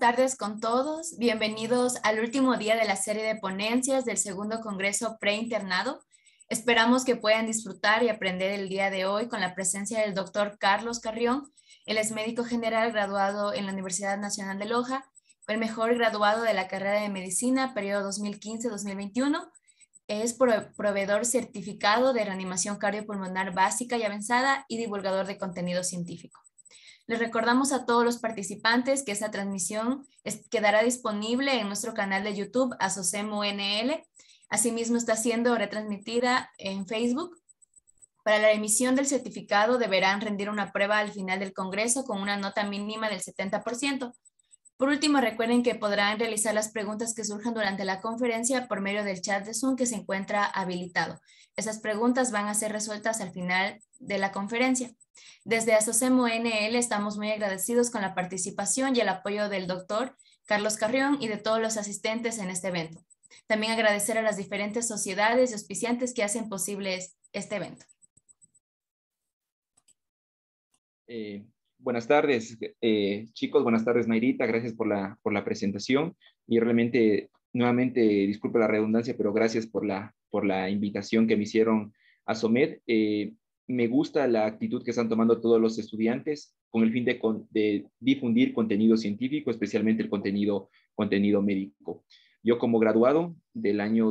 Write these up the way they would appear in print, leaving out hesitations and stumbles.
tardes con todos. Bienvenidos al último día de la serie de ponencias del segundo Congreso Preinternado. Esperamos que puedan disfrutar y aprender el día de hoy con la presencia del doctor Carlos Carrión. Él es médico general graduado en la Universidad Nacional de Loja, fue el mejor graduado de la carrera de medicina, periodo 2015-2021. Es proveedor certificado de reanimación cardiopulmonar básica y avanzada y divulgador de contenido científico. Les recordamos a todos los participantes que esta transmisión quedará disponible en nuestro canal de YouTube ASOCEM UNL. Asimismo, está siendo retransmitida en Facebook. Para la emisión del certificado deberán rendir una prueba al final del Congreso con una nota mínima del 70%. Por último, recuerden que podrán realizar las preguntas que surjan durante la conferencia por medio del chat de Zoom que se encuentra habilitado. Esas preguntas van a ser resueltas al final de la conferencia. Desde ASOCEM UNL estamos muy agradecidos con la participación y el apoyo del doctor Carlos Carrión y de todos los asistentes en este evento. También agradecer a las diferentes sociedades y auspiciantes que hacen posible este evento. Buenas tardes, chicos. Buenas tardes, Nairita. Gracias por la presentación. Y realmente, nuevamente, disculpe la redundancia, pero gracias por la invitación que me hicieron a SOMED. Me gusta la actitud que están tomando todos los estudiantes con el fin de difundir contenido científico, especialmente el contenido médico. Yo como graduado del año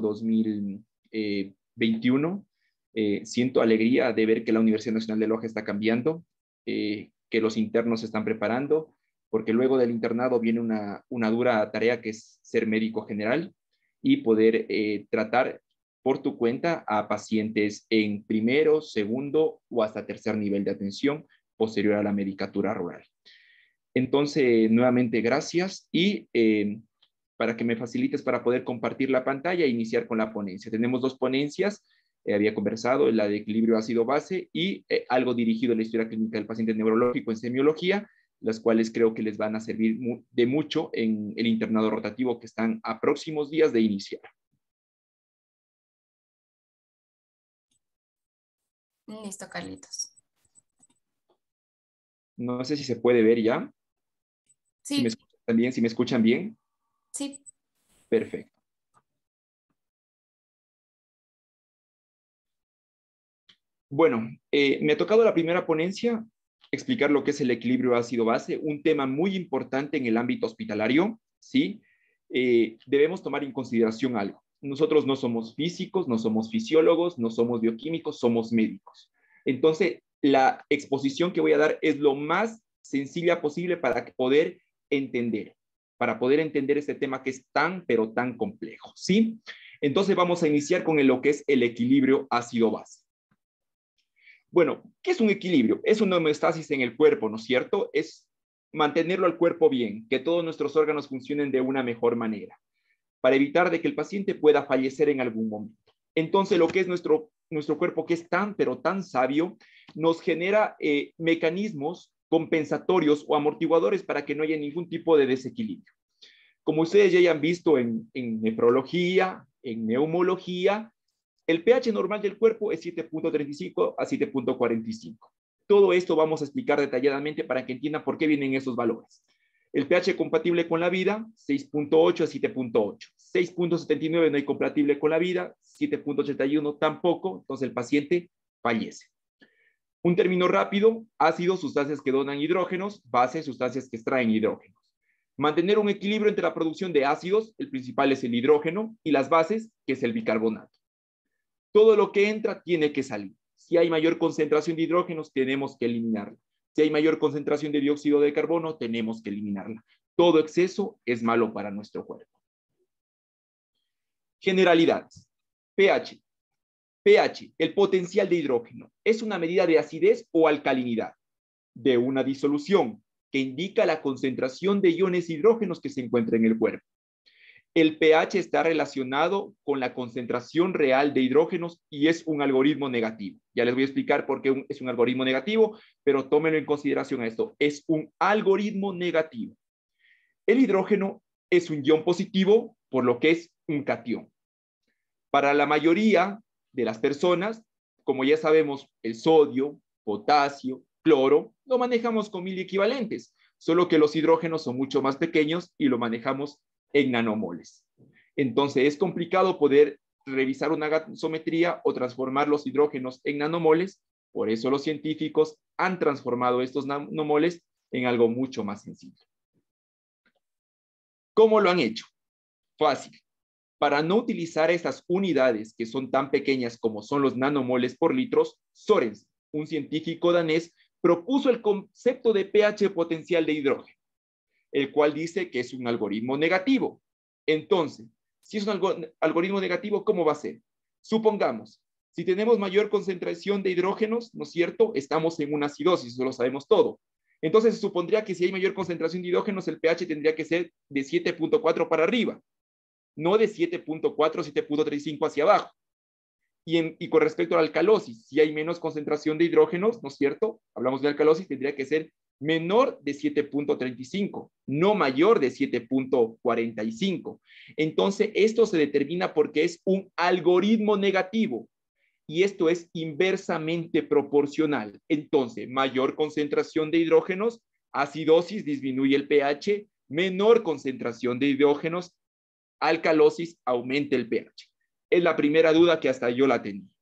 2021, siento alegría de ver que la Universidad Nacional de Loja está cambiando, que los internos se están preparando, porque luego del internado viene una dura tarea que es ser médico general y poder tratar por tu cuenta a pacientes en primero, segundo o hasta tercer nivel de atención posterior a la medicatura rural. Entonces, nuevamente, gracias y para que me facilites para poder compartir la pantalla e iniciar con la ponencia. Tenemos dos ponencias, había conversado, la de equilibrio ácido-base y algo dirigido a la historia clínica del paciente neurológico en semiología, las cuales creo que les van a servir de mucho en el internado rotativo que están a próximos días de iniciar. Listo, Carlitos. No sé si se puede ver ya. Sí. Si me escuchan bien, si me escuchan bien. Sí. Perfecto. Bueno, me ha tocado la primera ponencia explicar lo que es el equilibrio ácido-base, un tema muy importante en el ámbito hospitalario, ¿sí? Debemos tomar en consideración algo. Nosotros no somos físicos, no somos fisiólogos, no somos bioquímicos, somos médicos. Entonces, la exposición que voy a dar es lo más sencilla posible para poder entender este tema que es tan, pero tan complejo, ¿sí? Entonces, vamos a iniciar con lo que es el equilibrio ácido-base. Bueno, ¿qué es un equilibrio? Es una homeostasis en el cuerpo, ¿no es cierto? Es mantenerlo al cuerpo bien, que todos nuestros órganos funcionen de una mejor manera, para evitar de que el paciente pueda fallecer en algún momento. Entonces, lo que es nuestro cuerpo, que es tan, pero tan sabio, nos genera mecanismos compensatorios o amortiguadores para que no haya ningún tipo de desequilibrio. Como ustedes ya hayan visto en nefrología, en neumología, el pH normal del cuerpo es 7.35 a 7.45. Todo esto vamos a explicar detalladamente para que entiendan por qué vienen esos valores. El pH compatible con la vida, 6.8 a 7.8. 6.79 no hay compatible con la vida, 7.81 tampoco, entonces el paciente fallece. Un término rápido: ácidos, sustancias que donan hidrógenos; base, sustancias que extraen hidrógenos. Mantener un equilibrio entre la producción de ácidos, el principal es el hidrógeno, y las bases, que es el bicarbonato. Todo lo que entra tiene que salir. Si hay mayor concentración de hidrógenos, tenemos que eliminarla. Si hay mayor concentración de dióxido de carbono, tenemos que eliminarla. Todo exceso es malo para nuestro cuerpo. Generalidades. pH. pH, el potencial de hidrógeno, es una medida de acidez o alcalinidad de una disolución que indica la concentración de iones hidrógenos que se encuentra en el cuerpo. El pH está relacionado con la concentración real de hidrógenos y es un algoritmo negativo. Ya les voy a explicar por qué es un algoritmo negativo, pero tómenlo en consideración a esto. Es un algoritmo negativo. El hidrógeno es un ion positivo, por lo que es un catión. Para la mayoría de las personas, como ya sabemos, el sodio, potasio, cloro, lo manejamos con 1000 equivalentes. solo que los hidrógenos son mucho más pequeños y lo manejamos en nanomoles. Entonces es complicado poder revisar una gasometría o transformar los hidrógenos en nanomoles. Por eso los científicos han transformado estos nanomoles en algo mucho más sencillo. ¿Cómo lo han hecho? Fácil. Para no utilizar estas unidades que son tan pequeñas como son los nanomoles por litros, Sorensen, un científico danés, propuso el concepto de pH potencial de hidrógeno, el cual dice que es un algoritmo negativo. Entonces, si es un algoritmo negativo, ¿cómo va a ser? Supongamos, si tenemos mayor concentración de hidrógenos, ¿no es cierto? Estamos en una acidosis, eso lo sabemos todo. Entonces, se supondría que si hay mayor concentración de hidrógenos, el pH tendría que ser de 7.4 para arriba, no de 7.4, 7.35 hacia abajo. Y con respecto a la alcalosis, si hay menos concentración de hidrógenos, ¿no es cierto? Hablamos de alcalosis, tendría que ser menor de 7.35, no mayor de 7.45. Entonces, esto se determina porque es un algoritmo negativo y esto es inversamente proporcional. Entonces, mayor concentración de hidrógenos, acidosis, disminuye el pH, menor concentración de hidrógenos, alcalosis, aumenta el pH. Es la primera duda que hasta yo la tenía.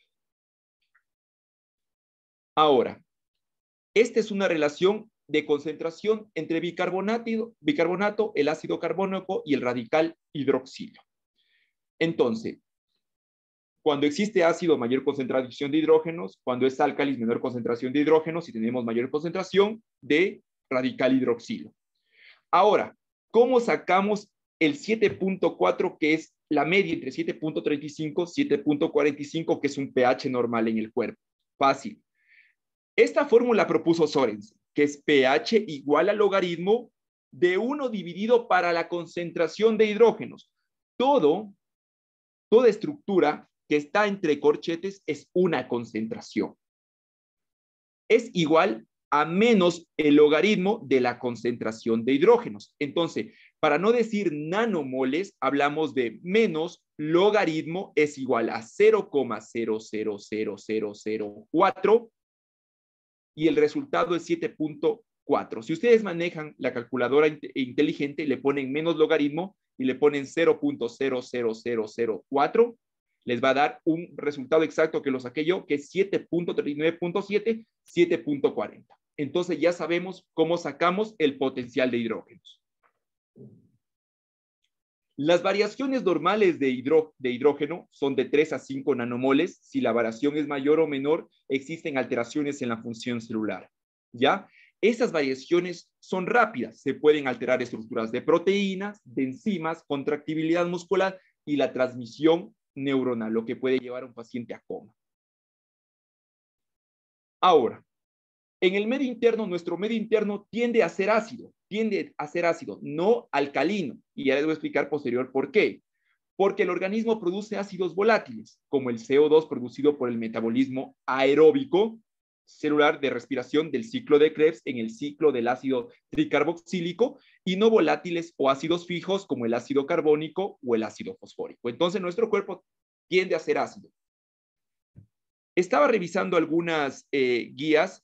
Ahora, esta es una relación de concentración entre bicarbonato, el ácido carbónico y el radical hidroxilo. Entonces, cuando existe ácido, mayor concentración de hidrógenos, cuando es álcalis, menor concentración de hidrógenos y tenemos mayor concentración de radical hidroxilo. Ahora, ¿cómo sacamos el 7.4, que es la media entre 7.35 y 7.45, que es un pH normal en el cuerpo? Fácil. Esta fórmula propuso Sorensen, que es pH igual al logaritmo de 1 dividido para la concentración de hidrógenos. Toda estructura que está entre corchetes es una concentración. Es igual a menos el logaritmo de la concentración de hidrógenos. Entonces, para no decir nanomoles, hablamos de menos logaritmo es igual a 0,000004 y el resultado es 7.4. Si ustedes manejan la calculadora inteligente, le ponen menos logaritmo y le ponen 0.00004, les va a dar un resultado exacto que lo saqué yo, que es 7.39.7, 7.40. Entonces ya sabemos cómo sacamos el potencial de hidrógenos. Las variaciones normales de hidrógeno son de 3 a 5 nanomoles. Si la variación es mayor o menor, existen alteraciones en la función celular. ¿Ya? Esas variaciones son rápidas. Se pueden alterar estructuras de proteínas, de enzimas, contractibilidad muscular y la transmisión neuronal, lo que puede llevar a un paciente a coma. Ahora, en el medio interno, nuestro medio interno tiende a ser ácido, no alcalino. Y ya les voy a explicar posterior por qué. Porque el organismo produce ácidos volátiles, como el CO2 producido por el metabolismo aeróbico celular de respiración del ciclo de Krebs en el ciclo del ácido tricarboxílico, y no volátiles o ácidos fijos como el ácido carbónico o el ácido fosfórico. Entonces, nuestro cuerpo tiende a ser ácido. Estaba revisando algunas guías,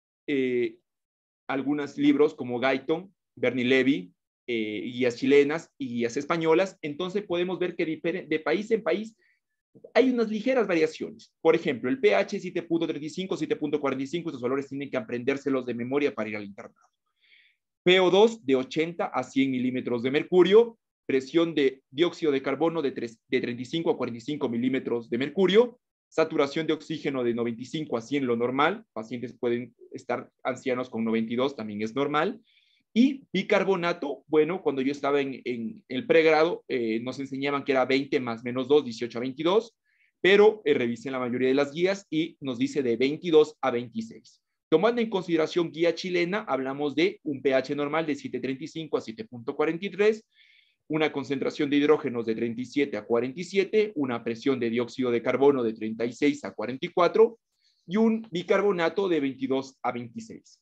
algunos libros como Guyton, Bernie Levy, guías chilenas y guías españolas. Entonces podemos ver que de país en país hay unas ligeras variaciones. Por ejemplo, el pH 7.35, 7.45, esos valores tienen que aprendérselos de memoria para ir al internado. PO2 de 80 a 100 milímetros de mercurio, presión de dióxido de carbono de 35 a 45 milímetros de mercurio, saturación de oxígeno de 95 a 100, lo normal. Pacientes pueden estar ancianos con 92, también es normal. Y bicarbonato, bueno, cuando yo estaba en el pregrado, nos enseñaban que era 20 más menos 2, 18 a 22, pero revisé la mayoría de las guías y nos dice de 22 a 26. Tomando en consideración guía chilena, hablamos de un pH normal de 7.35 a 7.43, una concentración de hidrógenos de 37 a 47, una presión de dióxido de carbono de 36 a 44 y un bicarbonato de 22 a 26.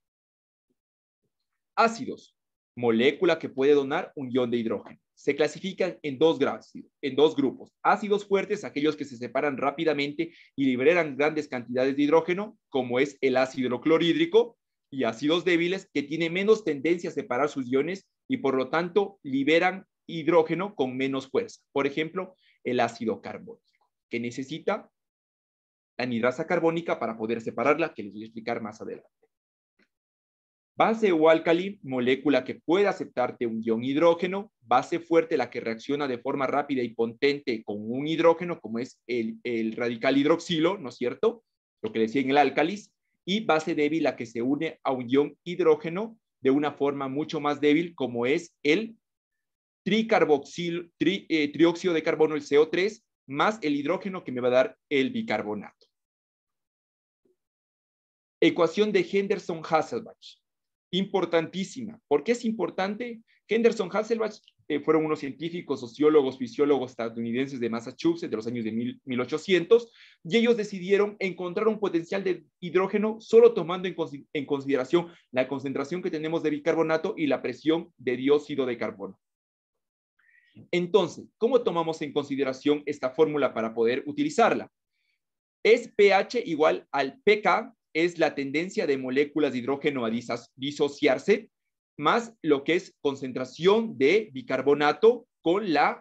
Ácidos, molécula que puede donar un ion de hidrógeno. Se clasifican en dos grupos. Ácidos fuertes, aquellos que se separan rápidamente y liberan grandes cantidades de hidrógeno, como es el ácido clorhídrico, y ácidos débiles que tienen menos tendencia a separar sus iones y por lo tanto liberan hidrógeno con menos fuerza. Por ejemplo, el ácido carbónico, que necesita anhidrasa carbónica para poder separarla, que les voy a explicar más adelante. Base o álcali, molécula que puede aceptarte un ion hidrógeno. Base fuerte, la que reacciona de forma rápida y potente con un hidrógeno, como es el radical hidroxilo, ¿no es cierto? Lo que decía en el álcalis. Y base débil, la que se une a un ion hidrógeno de una forma mucho más débil, como es el trióxido de carbono, el CO3, más el hidrógeno que me va a dar el bicarbonato. Ecuación de Henderson-Hasselbalch. Importantísima. ¿Por qué es importante? Henderson-Hasselbalch fueron unos científicos, sociólogos, fisiólogos estadounidenses de Massachusetts de los años de 1800, y ellos decidieron encontrar un potencial de hidrógeno solo tomando en consideración la concentración que tenemos de bicarbonato y la presión de dióxido de carbono. Entonces, ¿cómo tomamos en consideración esta fórmula para poder utilizarla? Es pH igual al pK, es la tendencia de moléculas de hidrógeno a disociarse, más lo que es concentración de bicarbonato con la,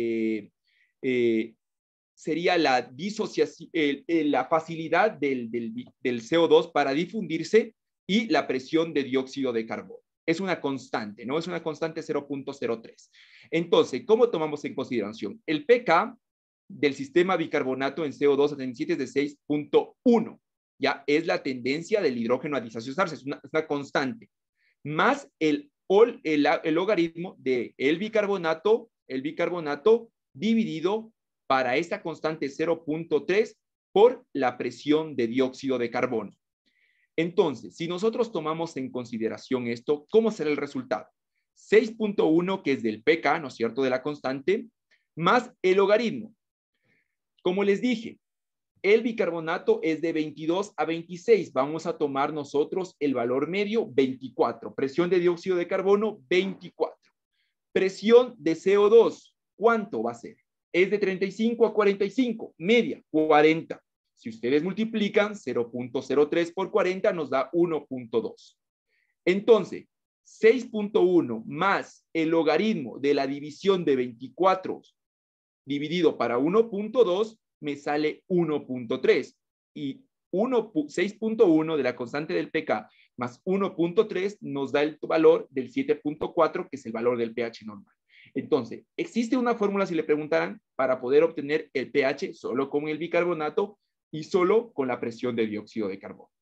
sería la disociación, la facilidad del CO2 para difundirse y la presión de dióxido de carbono. Es una constante, ¿no? Es una constante 0.03. Entonces, ¿cómo tomamos en consideración? El pK del sistema bicarbonato en CO2 a 37 es de 6.1. Ya es la tendencia del hidrógeno a disociarse, es una constante. Más el logaritmo del bicarbonato, dividido para esta constante 0.3 por la presión de dióxido de carbono. Entonces, si nosotros tomamos en consideración esto, ¿cómo será el resultado? 6.1, que es del pK, ¿no es cierto?, de la constante, más el logaritmo. Como les dije, el bicarbonato es de 22 a 26. Vamos a tomar nosotros el valor medio, 24. Presión de dióxido de carbono, 24. Presión de CO2, ¿cuánto va a ser? Es de 35 a 45. Media, 40. Si ustedes multiplican 0.03 por 40 nos da 1.2. Entonces, 6.1 más el logaritmo de la división de 24 dividido para 1.2 me sale 1.3 y 6.1 de la constante del pK más 1.3 nos da el valor del 7.4, que es el valor del pH normal. Entonces, existe una fórmula, si le preguntaran, para poder obtener el pH solo con el bicarbonato y solo con la presión de dióxido de carbono.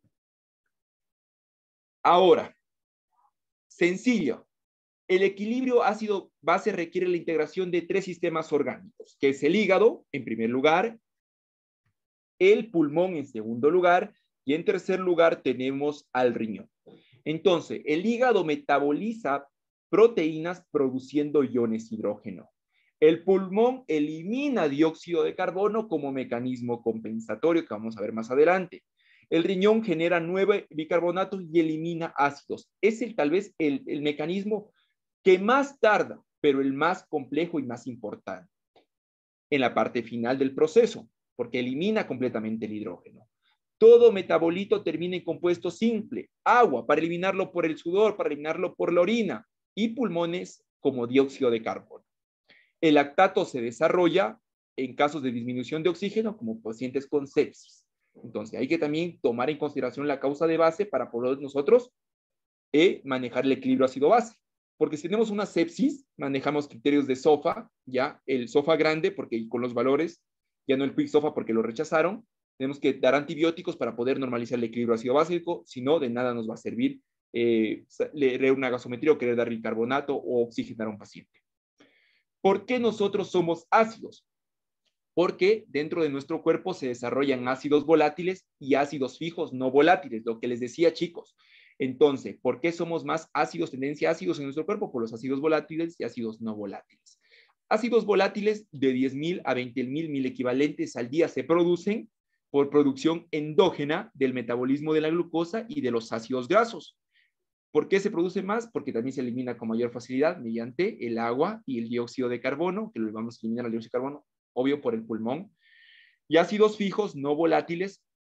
Ahora, sencillo. El equilibrio ácido-base requiere la integración de 3 sistemas orgánicos, que es el hígado, en primer lugar, el pulmón, en segundo lugar, y en tercer lugar tenemos al riñón. Entonces, el hígado metaboliza proteínas produciendo iones hidrógeno. El pulmón elimina dióxido de carbono como mecanismo compensatorio, que vamos a ver más adelante. El riñón genera 9 bicarbonatos y elimina ácidos. Es tal vez el mecanismo que más tarda, pero el más complejo y más importante en la parte final del proceso, porque elimina completamente el hidrógeno. Todo metabolito termina en compuesto simple, agua, para eliminarlo por el sudor, para eliminarlo por la orina, y pulmones como dióxido de carbono. El lactato se desarrolla en casos de disminución de oxígeno, como pacientes con sepsis. Entonces, hay que también tomar en consideración la causa de base para poder nosotros manejar el equilibrio ácido-base. Porque si tenemos una sepsis, manejamos criterios de SOFA, ya el SOFA grande, porque con los valores, ya no el Quick SOFA porque lo rechazaron. Tenemos que dar antibióticos para poder normalizar el equilibrio ácido básico, si no, de nada nos va a servir leer una gasometría o querer dar bicarbonato o oxigenar a un paciente. ¿Por qué nosotros somos ácidos? Porque dentro de nuestro cuerpo se desarrollan ácidos volátiles y ácidos fijos no volátiles, lo que les decía, chicos. Entonces, ¿por qué somos más ácidos, tendencia a ácidos en nuestro cuerpo? Por los ácidos volátiles y ácidos no volátiles. Ácidos volátiles de 10.000 a 20.000 equivalentes al día se producen por producción endógena del metabolismo de la glucosa y de los ácidos grasos. ¿Por qué se produce más? Porque también se elimina con mayor facilidad mediante el agua y el dióxido de carbono, que lo vamos a eliminar al dióxido de carbono, obvio por el pulmón. Y ácidos fijos no volátiles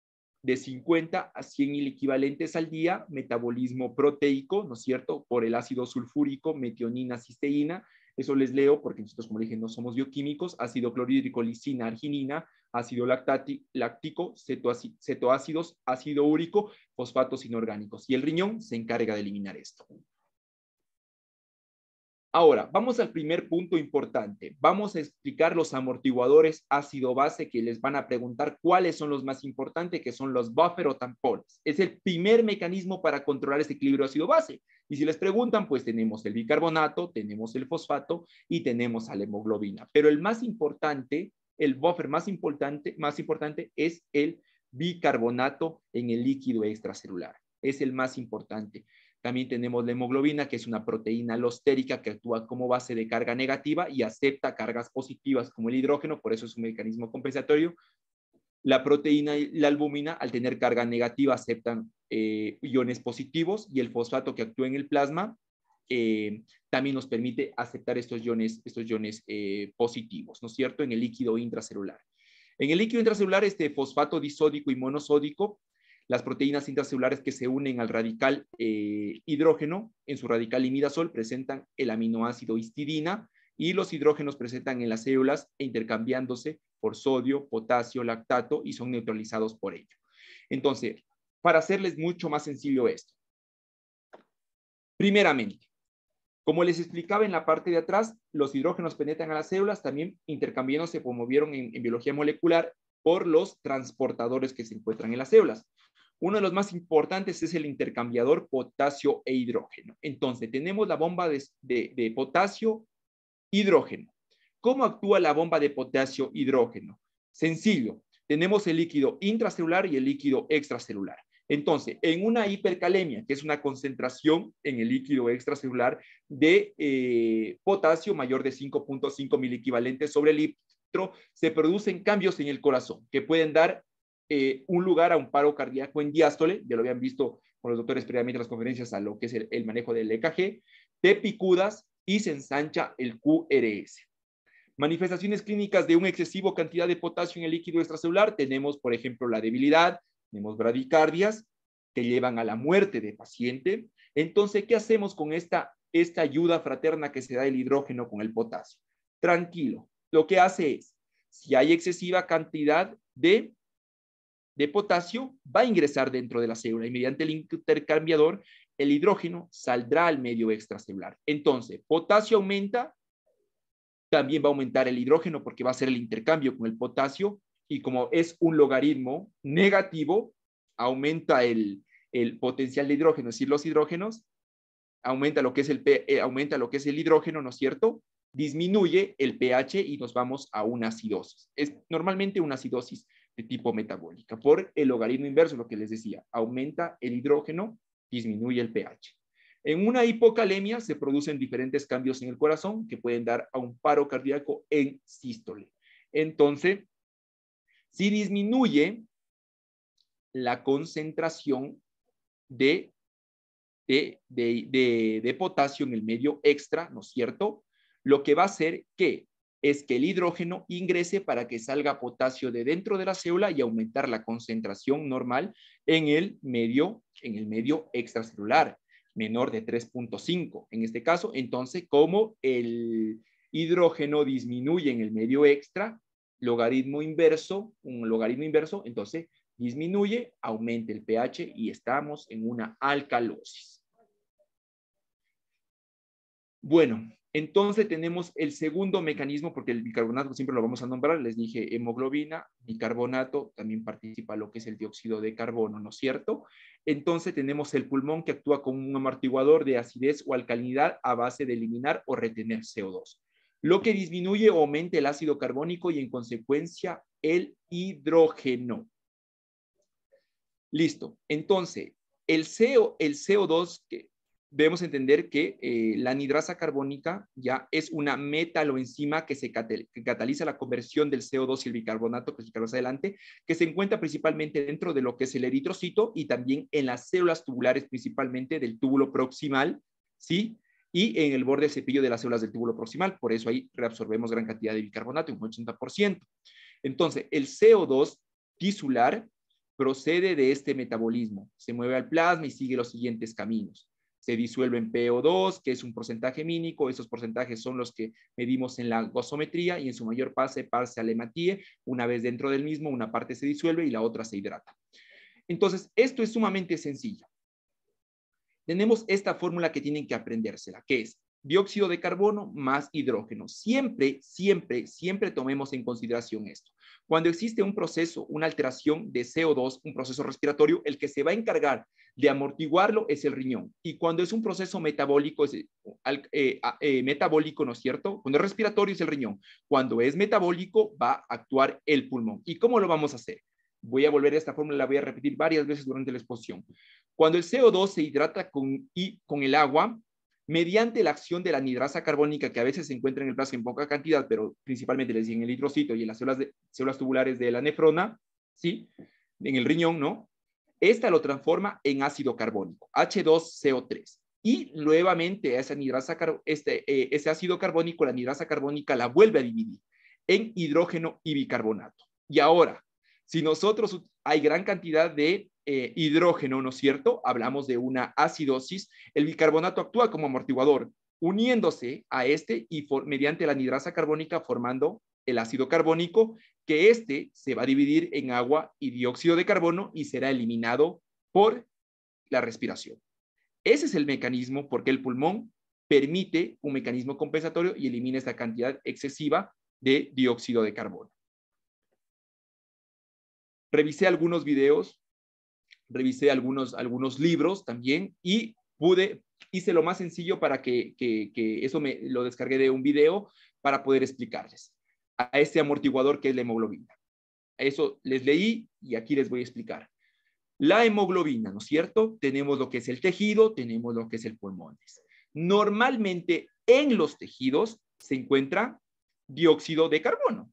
de 50 a 100.000 equivalentes al día, metabolismo proteico, ¿no es cierto?, por el ácido sulfúrico, metionina, cisteína. Eso les leo porque nosotros, como dije, no somos bioquímicos. Ácido clorhídrico, lisina, arginina, ácido láctico, cetoácidos, ácido úrico, fosfatos inorgánicos. Y el riñón se encarga de eliminar esto. Ahora, vamos al primer punto importante. Vamos a explicar los amortiguadores ácido-base, que les van a preguntar cuáles son los más importantes, que son los buffer o tampones. Es el primer mecanismo para controlar este equilibrio ácido-base. Y si les preguntan, pues tenemos el bicarbonato, tenemos el fosfato y tenemos a la hemoglobina. Pero el más importante, el buffer más importante es el bicarbonato en el líquido extracelular. Es el más importante. También tenemos la hemoglobina, que es una proteína alostérica que actúa como base de carga negativa y acepta cargas positivas como el hidrógeno, por eso es un mecanismo compensatorio. La proteína y la albúmina, al tener carga negativa, aceptan iones positivos, y el fosfato, que actúa en el plasma, también nos permite aceptar estos iones positivos, ¿no es cierto?, en el líquido intracelular. En el líquido intracelular, este fosfato disódico y monosódico, las proteínas intracelulares que se unen al radical hidrógeno, en su radical imidazol, presentan el aminoácido histidina, y los hidrógenos presentan en las células intercambiándose por sodio, potasio, lactato, y son neutralizados por ello. Entonces, para hacerles mucho más sencillo esto, primeramente, como les explicaba en la parte de atrás, los hidrógenos penetran a las células, también intercambiándose, como vieron en biología molecular, por los transportadores que se encuentran en las células. Uno de los más importantes es el intercambiador potasio e hidrógeno. Entonces, tenemos la bomba de potasio-hidrógeno. ¿Cómo actúa la bomba de potasio-hidrógeno? Sencillo, tenemos el líquido intracelular y el líquido extracelular. Entonces, en una hipercalemia, que es una concentración en el líquido extracelular de potasio mayor de 5.5 miliequivalentes sobre litro, se producen cambios en el corazón que pueden dar un lugar a un paro cardíaco en diástole. Ya lo habían visto con los doctores previamente en las conferencias, a lo que es el manejo del EKG, de picudas, y se ensancha el QRS. Manifestaciones clínicas de una excesiva cantidad de potasio en el líquido extracelular: tenemos, por ejemplo, la debilidad, tenemos bradicardias que llevan a la muerte del paciente. Entonces, ¿qué hacemos con esta ayuda fraterna que se da el hidrógeno con el potasio? Tranquilo, lo que hace es, si hay excesiva cantidad de potasio, va a ingresar dentro de la célula, y mediante el intercambiador, el hidrógeno saldrá al medio extracelular. Entonces, potasio aumenta, también va a aumentar el hidrógeno, porque va a hacer el intercambio con el potasio, y como es un logaritmo negativo, aumenta el potencial de hidrógeno, es decir, los hidrógenos, aumenta lo que es el hidrógeno, ¿no es cierto? Disminuye el pH y nos vamos a una acidosis. Es normalmente una acidosis de tipo metabólica, por el logaritmo inverso, lo que les decía, aumenta el hidrógeno, disminuye el pH. En una hipocalemia se producen diferentes cambios en el corazón que pueden dar a un paro cardíaco en sístole. Entonces, si disminuye la concentración de potasio en el medio extra, ¿no es cierto?, lo que va a hacer es que el hidrógeno ingrese para que salga potasio de dentro de la célula y aumentar la concentración normal en el medio extracelular, menor de 3.5 en este caso. Entonces, como el hidrógeno disminuye en el medio extra, un logaritmo inverso, entonces disminuye, aumenta el pH y estamos en una alcalosis. Bueno, entonces tenemos el segundo mecanismo, porque el bicarbonato siempre lo vamos a nombrar. Les dije hemoglobina, bicarbonato, también participa lo que es el dióxido de carbono, ¿no es cierto? Entonces tenemos el pulmón, que actúa como un amortiguador de acidez o alcalinidad a base de eliminar o retener CO2, lo que disminuye o aumenta el ácido carbónico y en consecuencia el hidrógeno. Listo. Entonces, el CO2, que debemos entender que la anhidrasa carbónica ya es una metaloenzima que cataliza la conversión del CO2 y el bicarbonato, que es más adelante, que se encuentra principalmente dentro de lo que es el eritrocito y también en las células tubulares, principalmente del túbulo proximal, ¿sí? Y en el borde del cepillo de las células del túbulo proximal. Por eso ahí reabsorbemos gran cantidad de bicarbonato, un 80%. Entonces, el CO2 tisular procede de este metabolismo, se mueve al plasma y sigue los siguientes caminos. Se disuelve en PO2, que es un porcentaje mínico. Esos porcentajes son los que medimos en la gasometría y en su mayor pase a Lematie. Una vez dentro del mismo, una parte se disuelve y la otra se hidrata. Entonces, esto es sumamente sencillo. Tenemos esta fórmula que tienen que aprendérsela, que es dióxido de carbono más hidrógeno. Siempre, siempre, siempre tomemos en consideración esto. Cuando existe un proceso, una alteración de CO2, un proceso respiratorio, el que se va a encargar de amortiguarlo es el riñón. Y cuando es un proceso metabólico, metabólico, ¿no es cierto? Cuando es respiratorio es el riñón. Cuando es metabólico va a actuar el pulmón. ¿Y cómo lo vamos a hacer? Voy a volver a esta fórmula, la voy a repetir varias veces durante la exposición. Cuando el CO2 se hidrata con el agua, mediante la acción de la anhidrasa carbónica, que a veces se encuentra en el plasma en poca cantidad, pero principalmente les decía en el eritrocito y en las células tubulares de la nefrona, ¿sí? En el riñón, ¿no? Esta lo transforma en ácido carbónico, H2CO3. Y nuevamente ese ácido carbónico, la anhidrasa carbónica, la vuelve a dividir en hidrógeno y bicarbonato. Y ahora, si nosotros hay gran cantidad de hidrógeno, ¿no es cierto? Hablamos de una acidosis. El bicarbonato actúa como amortiguador, uniéndose a este y mediante la anhidrasa carbónica formando el ácido carbónico, que este se va a dividir en agua y dióxido de carbono y será eliminado por la respiración. Ese es el mecanismo porque el pulmón permite un mecanismo compensatorio y elimina esta cantidad excesiva de dióxido de carbono. Revisé algunos videos, revisé algunos libros también y hice lo más sencillo para que eso lo descargué de un video para poder explicarles a este amortiguador que es la hemoglobina. Eso les leí y aquí les voy a explicar. La hemoglobina, ¿no es cierto? Tenemos lo que es el tejido, tenemos lo que es el pulmón. Normalmente en los tejidos se encuentra dióxido de carbono.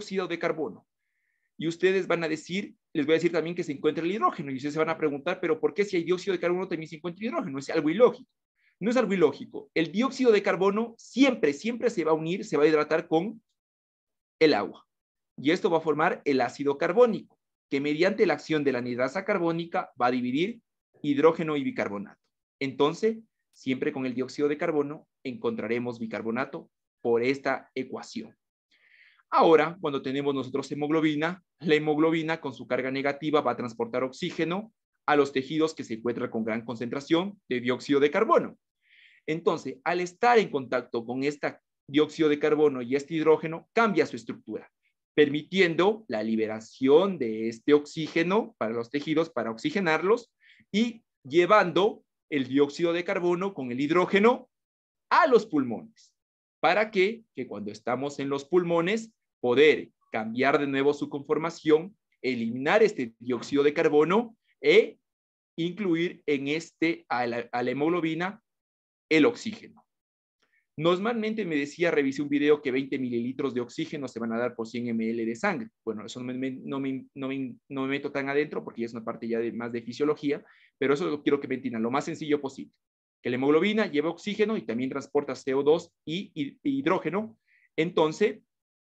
Y ustedes van a decir, les voy a decir también que se encuentra el hidrógeno. Y ustedes se van a preguntar, pero ¿por qué si hay dióxido de carbono también se encuentra hidrógeno? Es algo ilógico. No es algo ilógico. El dióxido de carbono siempre se va a unir, se va a hidratar con el agua. Y esto va a formar el ácido carbónico, que mediante la acción de la anhidrasa carbónica va a dividir hidrógeno y bicarbonato. Entonces, siempre con el dióxido de carbono encontraremos bicarbonato por esta ecuación. Ahora, cuando tenemos nosotros hemoglobina, la hemoglobina con su carga negativa va a transportar oxígeno a los tejidos que se encuentran con gran concentración de dióxido de carbono. Entonces, al estar en contacto con este dióxido de carbono y este hidrógeno, cambia su estructura, permitiendo la liberación de este oxígeno para los tejidos, para oxigenarlos, y llevando el dióxido de carbono con el hidrógeno a los pulmones. ¿Para qué? Que cuando estamos en los pulmones, poder cambiar de nuevo su conformación, eliminar este dióxido de carbono e incluir en a la hemoglobina el oxígeno. Normalmente me decía, revisé un video que 20 mililitros de oxígeno se van a dar por 100 ml de sangre. Bueno, eso no me meto tan adentro porque ya es una parte ya más de fisiología, pero eso lo quiero que me entiendan lo más sencillo posible. Que la hemoglobina lleva oxígeno y también transporta CO2 y hidrógeno. Entonces,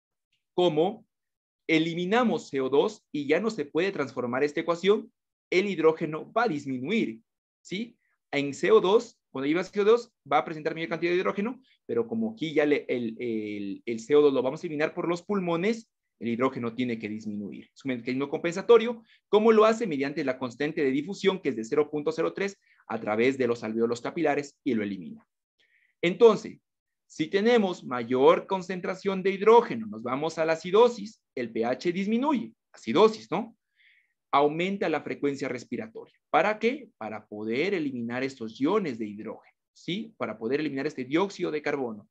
como eliminamos CO2 y ya no se puede transformar esta ecuación, el hidrógeno va a disminuir, ¿sí? En CO2, cuando lleva CO2, va a presentar mayor cantidad de hidrógeno, pero como aquí ya el CO2 lo vamos a eliminar por los pulmones, el hidrógeno tiene que disminuir. Es un mecanismo compensatorio. ¿Cómo lo hace? Mediante la constante de difusión, que es de 0.03, a través de los alvéolos capilares y lo elimina. Entonces, si tenemos mayor concentración de hidrógeno, nos vamos a la acidosis, el pH disminuye, acidosis, ¿no? Aumenta la frecuencia respiratoria. ¿Para qué? Para poder eliminar estos iones de hidrógeno, ¿sí? Para poder eliminar este dióxido de carbono.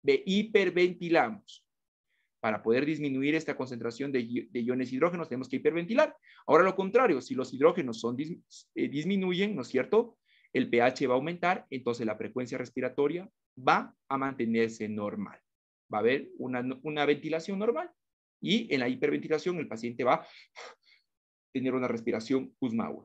Hiperventilamos. Para poder disminuir esta concentración de iones hidrógenos, tenemos que hiperventilar. Ahora lo contrario, si los hidrógenos disminuyen, ¿no es cierto? El pH va a aumentar, entonces la frecuencia respiratoria va a mantenerse normal. Va a haber una ventilación normal y en la hiperventilación el paciente va a tener una respiración Kussmaul.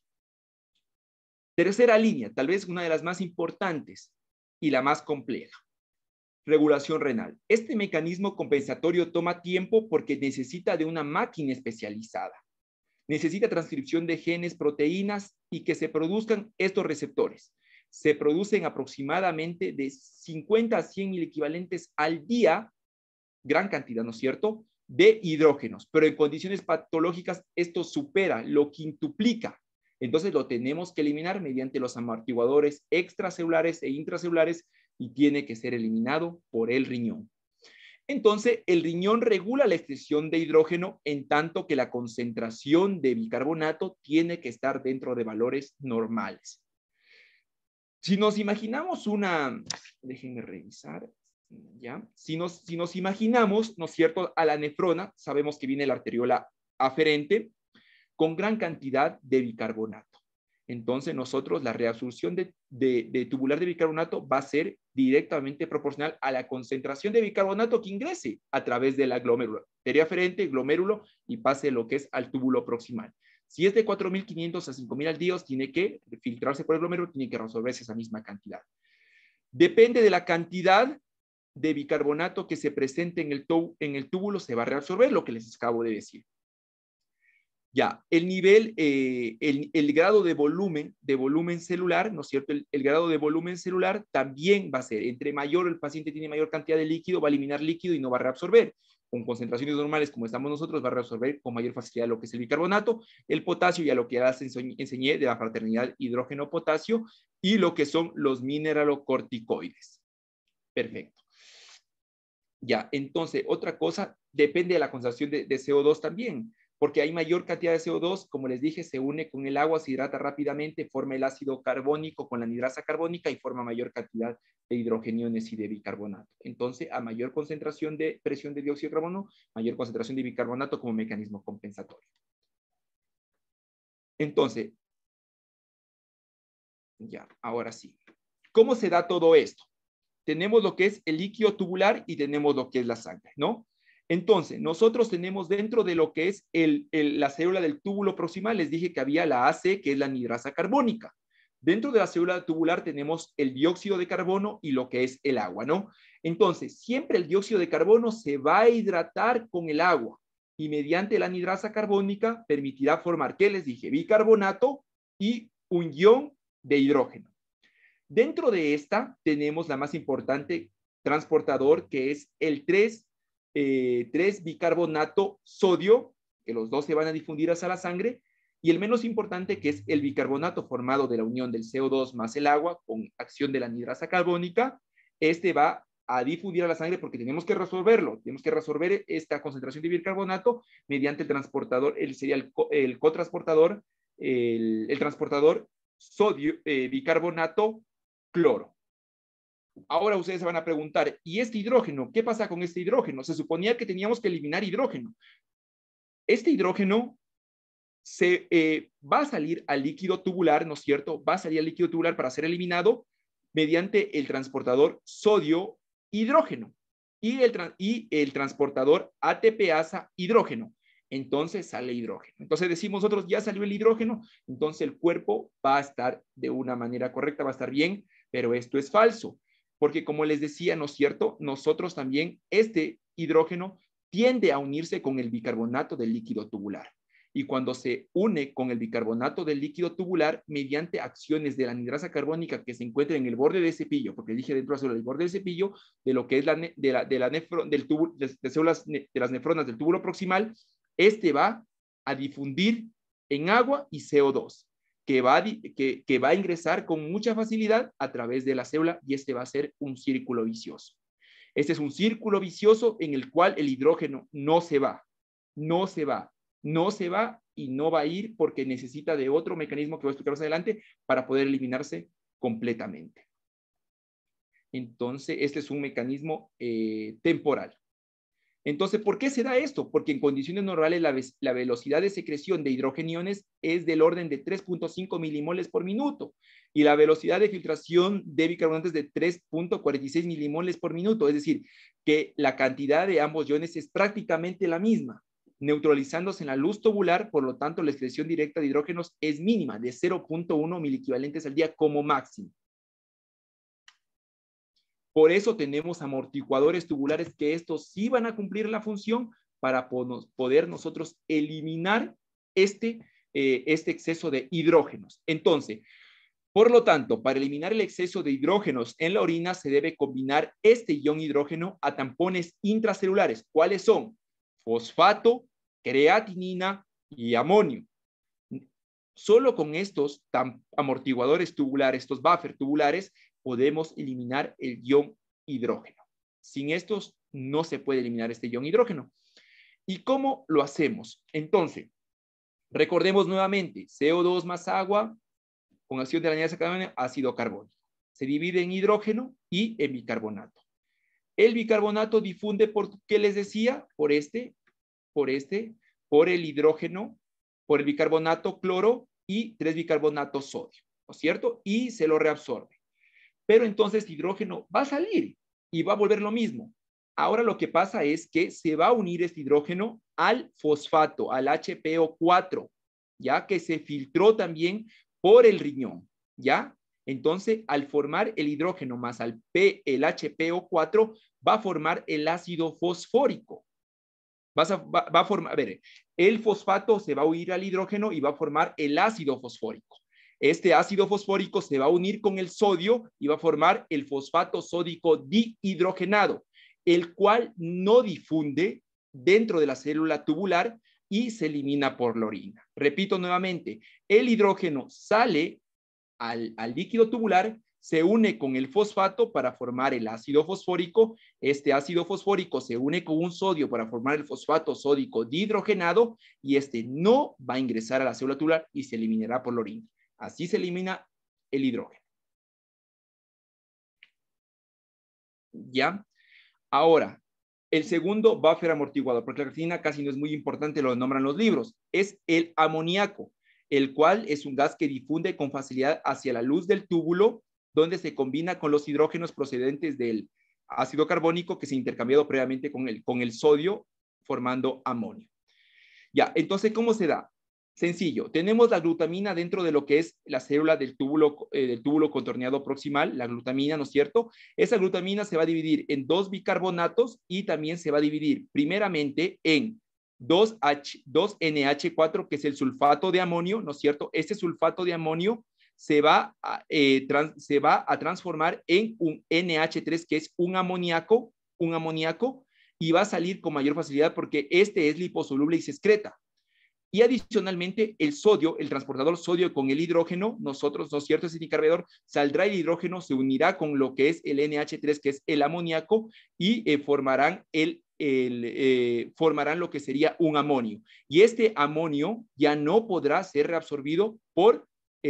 Tercera línea, tal vez una de las más importantes y la más compleja. Regulación renal. Este mecanismo compensatorio toma tiempo porque necesita de una máquina especializada. necesita transcripción de genes, proteínas y que se produzcan estos receptores. Se producen aproximadamente de 50 a 100 mil equivalentes al día, gran cantidad, ¿no es cierto?, de hidrógenos, pero en condiciones patológicas esto supera, lo quintuplica. Entonces lo tenemos que eliminar mediante los amortiguadores extracelulares e intracelulares y tiene que ser eliminado por el riñón. Entonces, el riñón regula la excreción de hidrógeno en tanto que la concentración de bicarbonato tiene que estar dentro de valores normales. Si nos imaginamos déjenme revisar, ¿ya? Si nos imaginamos, ¿no es cierto?, a la nefrona, sabemos que viene la arteriola aferente con gran cantidad de bicarbonato. Entonces nosotros la reabsorción de tubular de bicarbonato va a ser directamente proporcional a la concentración de bicarbonato que ingrese a través de la glomérulo, arteria aferente, glomérulo y pase lo que es al túbulo proximal. Si es de 4.500 a 5.000 al día, tiene que filtrarse por el glomérulo, tiene que resolverse esa misma cantidad. Depende de la cantidad de bicarbonato que se presente en el túbulo, se va a reabsorber, lo que les acabo de decir. Ya, el nivel, el grado de volumen celular, ¿no es cierto? El grado de volumen celular también va a ser, entre mayor el paciente tiene mayor cantidad de líquido, va a eliminar líquido y no va a reabsorber. Con concentraciones normales, como estamos nosotros, va a reabsorber con mayor facilidad lo que es el bicarbonato, el potasio, y a lo que ya enseñé de la fraternidad hidrógeno-potasio, y lo que son los mineralocorticoides. Perfecto. Ya, entonces, otra cosa, depende de la concentración de CO2 también, porque hay mayor cantidad de CO2, como les dije, se une con el agua, se hidrata rápidamente, forma el ácido carbónico con la anhidrasa carbónica y forma mayor cantidad de hidrogeniones y de bicarbonato. Entonces, a mayor concentración de presión de dióxido de carbono, mayor concentración de bicarbonato como mecanismo compensatorio. Entonces, ya, ahora sí. ¿Cómo se da todo esto? Tenemos lo que es el líquido tubular y tenemos lo que es la sangre, ¿no? Entonces, nosotros tenemos dentro de lo que es la célula del túbulo proximal, les dije que había la AC, que es la anhidrasa carbónica. Dentro de la célula tubular tenemos el dióxido de carbono y lo que es el agua, ¿no? Entonces, siempre el dióxido de carbono se va a hidratar con el agua y mediante la anhidrasa carbónica permitirá formar, ¿qué les dije? Bicarbonato y un ion de hidrógeno. Dentro de esta tenemos la más importante transportador, que es el 3-bicarbonato sodio, que los dos se van a difundir hacia la sangre, y el menos importante, que es el bicarbonato formado de la unión del CO2 más el agua con acción de la anhidrasa carbónica. Este va a difundir a la sangre porque tenemos que resolverlo. Tenemos que resolver esta concentración de bicarbonato mediante el transportador, sería el cotransportador, el transportador sodio, bicarbonato, cloro. Ahora ustedes se van a preguntar, ¿y este hidrógeno? ¿Qué pasa con este hidrógeno? Se suponía que teníamos que eliminar hidrógeno. Este hidrógeno va a salir al líquido tubular, ¿no es cierto? Va a salir al líquido tubular para ser eliminado mediante el transportador sodio-hidrógeno y el transportador ATPasa hidrógeno. Entonces sale hidrógeno. Entonces decimos nosotros, ya salió el hidrógeno, entonces el cuerpo va a estar de una manera correcta, va a estar bien, pero esto es falso, porque como les decía, ¿no es cierto? Nosotros también, este hidrógeno tiende a unirse con el bicarbonato del líquido tubular. Y cuando se une con el bicarbonato del líquido tubular, mediante acciones de la anhidrasa carbónica que se encuentra en el borde del cepillo, porque dije dentro del borde del cepillo, de lo que es de las nefronas del túbulo proximal, este va a difundir en agua y CO2, que va a ingresar con mucha facilidad a través de la célula, y este va a ser un círculo vicioso. Este es un círculo vicioso en el cual el hidrógeno no se va y no va a ir porque necesita de otro mecanismo que voy a explicar más adelante para poder eliminarse completamente. Entonces, este es un mecanismo temporal. Entonces, ¿por qué se da esto? Porque en condiciones normales la velocidad de secreción de hidrogeniones es del orden de 3.5 milimoles por minuto y la velocidad de filtración de bicarbonatos de 3.46 milimoles por minuto. Es decir, que la cantidad de ambos iones es prácticamente la misma, neutralizándose en la luz tubular. Por lo tanto, la excreción directa de hidrógenos es mínima, de 0.1 miliequivalentes al día como máximo. Por eso tenemos amortiguadores tubulares que estos sí van a cumplir la función para poder nosotros eliminar este exceso de hidrógenos. Entonces, por lo tanto, para eliminar el exceso de hidrógenos en la orina se debe combinar este ion hidrógeno a tampones intracelulares. ¿Cuáles son? Fosfato, creatinina y amonio. Solo con estos amortiguadores tubulares, estos buffer tubulares, podemos eliminar el ion hidrógeno. Sin estos no se puede eliminar este ion hidrógeno. ¿Y cómo lo hacemos? Entonces, recordemos nuevamente, CO2 más agua, con acción de la anhidrasa carbónica, ácido carbónico. Se divide en hidrógeno y en bicarbonato. El bicarbonato difunde por, ¿qué les decía? Por el hidrógeno, por el bicarbonato cloro y 3 bicarbonato sodio, ¿no es cierto? Y se lo reabsorbe. Pero entonces el hidrógeno va a salir y va a volver lo mismo. Ahora lo que pasa es que se va a unir este hidrógeno al fosfato, al HPO4, ya que se filtró también por el riñón, ¿ya? Entonces, al formar el hidrógeno más el HPO4, va a formar el ácido fosfórico. Va a formar, a ver, el fosfato se va a unir al hidrógeno y va a formar el ácido fosfórico. Este ácido fosfórico se va a unir con el sodio y va a formar el fosfato sódico dihidrogenado, el cual no difunde dentro de la célula tubular y se elimina por la orina. Repito nuevamente, el hidrógeno sale al líquido tubular, se une con el fosfato para formar el ácido fosfórico. Este ácido fosfórico se une con un sodio para formar el fosfato sódico dihidrogenado y este no va a ingresar a la célula tubular y se eliminará por la orina. Así se elimina el hidrógeno. ¿Ya? Ahora, el segundo buffer amortiguador, porque la creatinina casi no es muy importante, lo nombran los libros, es el amoníaco, el cual es un gas que difunde con facilidad hacia la luz del túbulo, donde se combina con los hidrógenos procedentes del ácido carbónico que se ha intercambiado previamente con el sodio, formando amonio. Ya, entonces, ¿cómo se da? Sencillo, tenemos la glutamina dentro de lo que es la célula del túbulo contorneado proximal, la glutamina, ¿no es cierto? Esa glutamina se va a dividir en 2 bicarbonatos y también se va a dividir primeramente en 2NH4, que es el sulfato de amonio, ¿no es cierto? Este sulfato de amonio se va a transformar en un NH3, que es un amoníaco, y va a salir con mayor facilidad porque este es liposoluble y se excreta. Y adicionalmente el sodio, el transportador sodio con el hidrógeno, nosotros, ¿no es cierto? Ese cargador, saldrá el hidrógeno, se unirá con lo que es el NH3, que es el amoníaco, y formarán lo que sería un amonio. Y este amonio ya no podrá ser reabsorbido por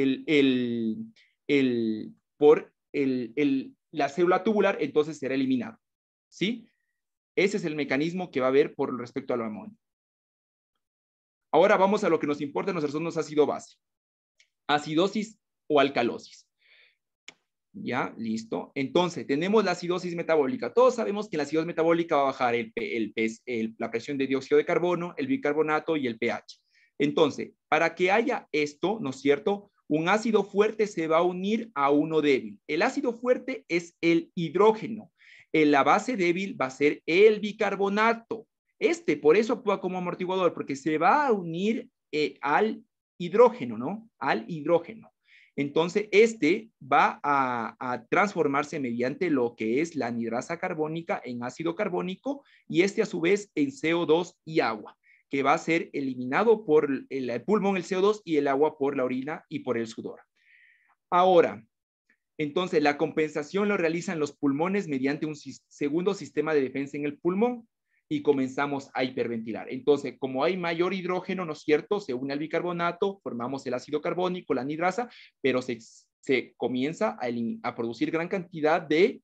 la célula tubular, entonces será eliminado. ¿Sí? Ese es el mecanismo que va a haber por respecto al amonio. Ahora vamos a lo que nos importa, nosotros somos ácido base. Acidosis o alcalosis. Ya, listo. Entonces, tenemos la acidosis metabólica. Todos sabemos que la acidosis metabólica va a bajar la presión de dióxido de carbono, el bicarbonato y el pH. Entonces, para que haya esto, ¿no es cierto? Un ácido fuerte se va a unir a uno débil. El ácido fuerte es el hidrógeno. La base débil va a ser el bicarbonato. Por eso actúa como amortiguador, porque se va a unir al hidrógeno, ¿no? Al hidrógeno. Entonces, va a transformarse mediante lo que es la anhidrasa carbónica en ácido carbónico y a su vez en CO2 y agua, que va a ser eliminado por el pulmón, el CO2, y el agua por la orina y por el sudor. Ahora, entonces, la compensación lo realizan los pulmones mediante un segundo sistema de defensa en el pulmón y comenzamos a hiperventilar. Entonces, como hay mayor hidrógeno, ¿no es cierto? Se une al bicarbonato, formamos el ácido carbónico, la anhidrasa, pero se comienza a producir gran cantidad de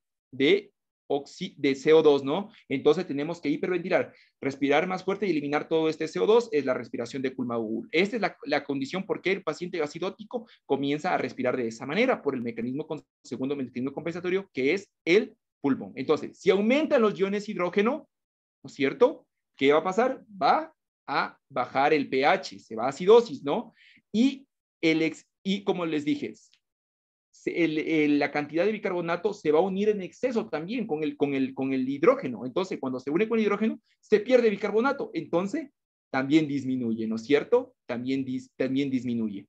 CO2, ¿no? Entonces tenemos que hiperventilar, respirar más fuerte y eliminar todo este CO2, es la respiración de Kuhlmann-Hubbell. Esta es la condición por qué el paciente acidótico comienza a respirar de esa manera, por el segundo mecanismo compensatorio, que es el pulmón. Entonces, si aumentan los iones hidrógeno, ¿no es cierto? ¿Qué va a pasar? Va a bajar el pH, se va a acidosis, ¿no? Y como les dije, la cantidad de bicarbonato se va a unir en exceso también con el hidrógeno. Entonces, cuando se une con el hidrógeno, se pierde bicarbonato. Entonces, también disminuye, ¿no es cierto? También disminuye.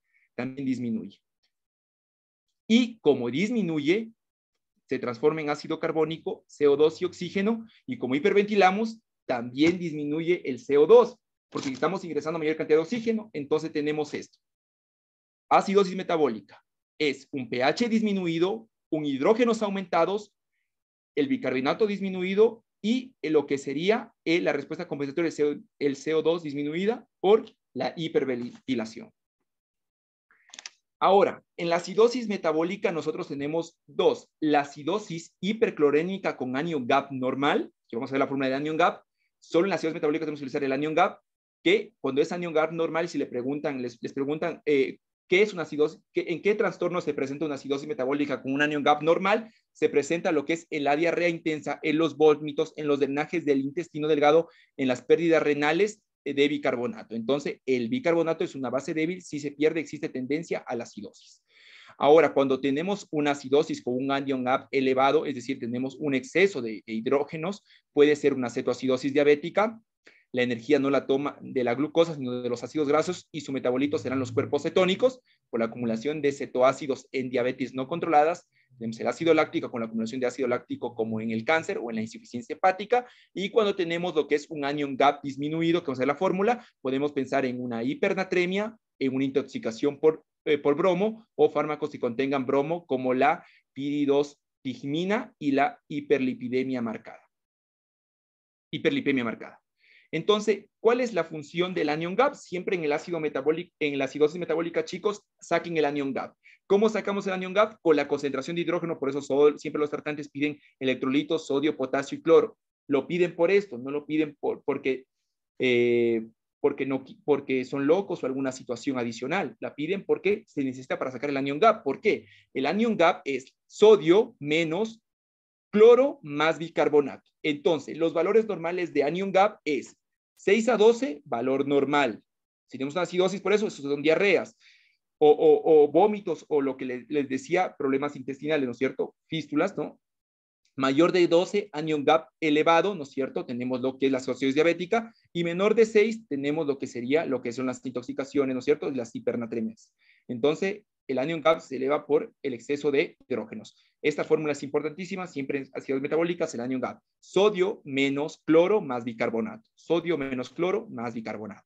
Y como disminuye, se transforma en ácido carbónico, CO2 y oxígeno, y como hiperventilamos, también disminuye el CO2, porque si estamos ingresando mayor cantidad de oxígeno, entonces tenemos esto. Acidosis metabólica es un pH disminuido, un hidrógenos aumentados, el bicarbonato disminuido y lo que sería la respuesta compensatoria, el CO2 disminuida por la hiperventilación. Ahora, en la acidosis metabólica nosotros tenemos dos. La acidosis hiperclorénica con anion gap normal, que vamos a ver la fórmula de anion gap. Solo en la acidosis metabólica tenemos que utilizar el anion gap, que cuando es anion gap normal, si les preguntan, ¿qué es una acidosis? ¿En qué trastorno se presenta una acidosis metabólica con un anion gap normal? Se presenta lo que es la diarrea intensa, en los vómitos, en los drenajes del intestino delgado, en las pérdidas renales de bicarbonato. Entonces, el bicarbonato es una base débil. Si se pierde, existe tendencia a la acidosis. Ahora, cuando tenemos una acidosis con un anion gap elevado, es decir, tenemos un exceso de hidrógenos, puede ser una cetoacidosis diabética. La energía no la toma de la glucosa, sino de los ácidos grasos, y su metabolito serán los cuerpos cetónicos por la acumulación de cetoácidos en diabetes no controladas. Tenemos el ácido láctico con la acumulación de ácido láctico como en el cáncer o en la insuficiencia hepática. Y cuando tenemos lo que es un anion gap disminuido, que vamos a ver la fórmula, podemos pensar en una hipernatremia, en una intoxicación por bromo o fármacos que contengan bromo como la piridostigmina y la hiperlipidemia marcada. Hiperlipemia marcada. Entonces, ¿cuál es la función del anion gap? Siempre en el ácido metabólico, en la acidosis metabólica, chicos, saquen el anion gap. ¿Cómo sacamos el anion gap? Con la concentración de hidrógeno, por eso siempre los tratantes piden electrolitos, sodio, potasio y cloro. Lo piden por esto, no lo piden porque son locos o alguna situación adicional. La piden porque se necesita para sacar el anion gap. ¿Por qué? El anion gap es sodio menos cloro más bicarbonato. Entonces, los valores normales de anion gap es 6 a 12, valor normal. Si tenemos una acidosis por eso son diarreas o vómitos o lo que les decía, problemas intestinales, ¿no es cierto? Fístulas, ¿no? Mayor de 12, anion gap elevado, ¿no es cierto? Tenemos lo que es la acidosis diabética, y menor de 6 tenemos lo que son las intoxicaciones, ¿no es cierto? Las hipernatremias. Entonces, el anion gap se eleva por el exceso de hidrógenos. Esta fórmula es importantísima, siempre en acidosis metabólicas, el anion gap. Sodio menos cloro más bicarbonato. Sodio menos cloro más bicarbonato.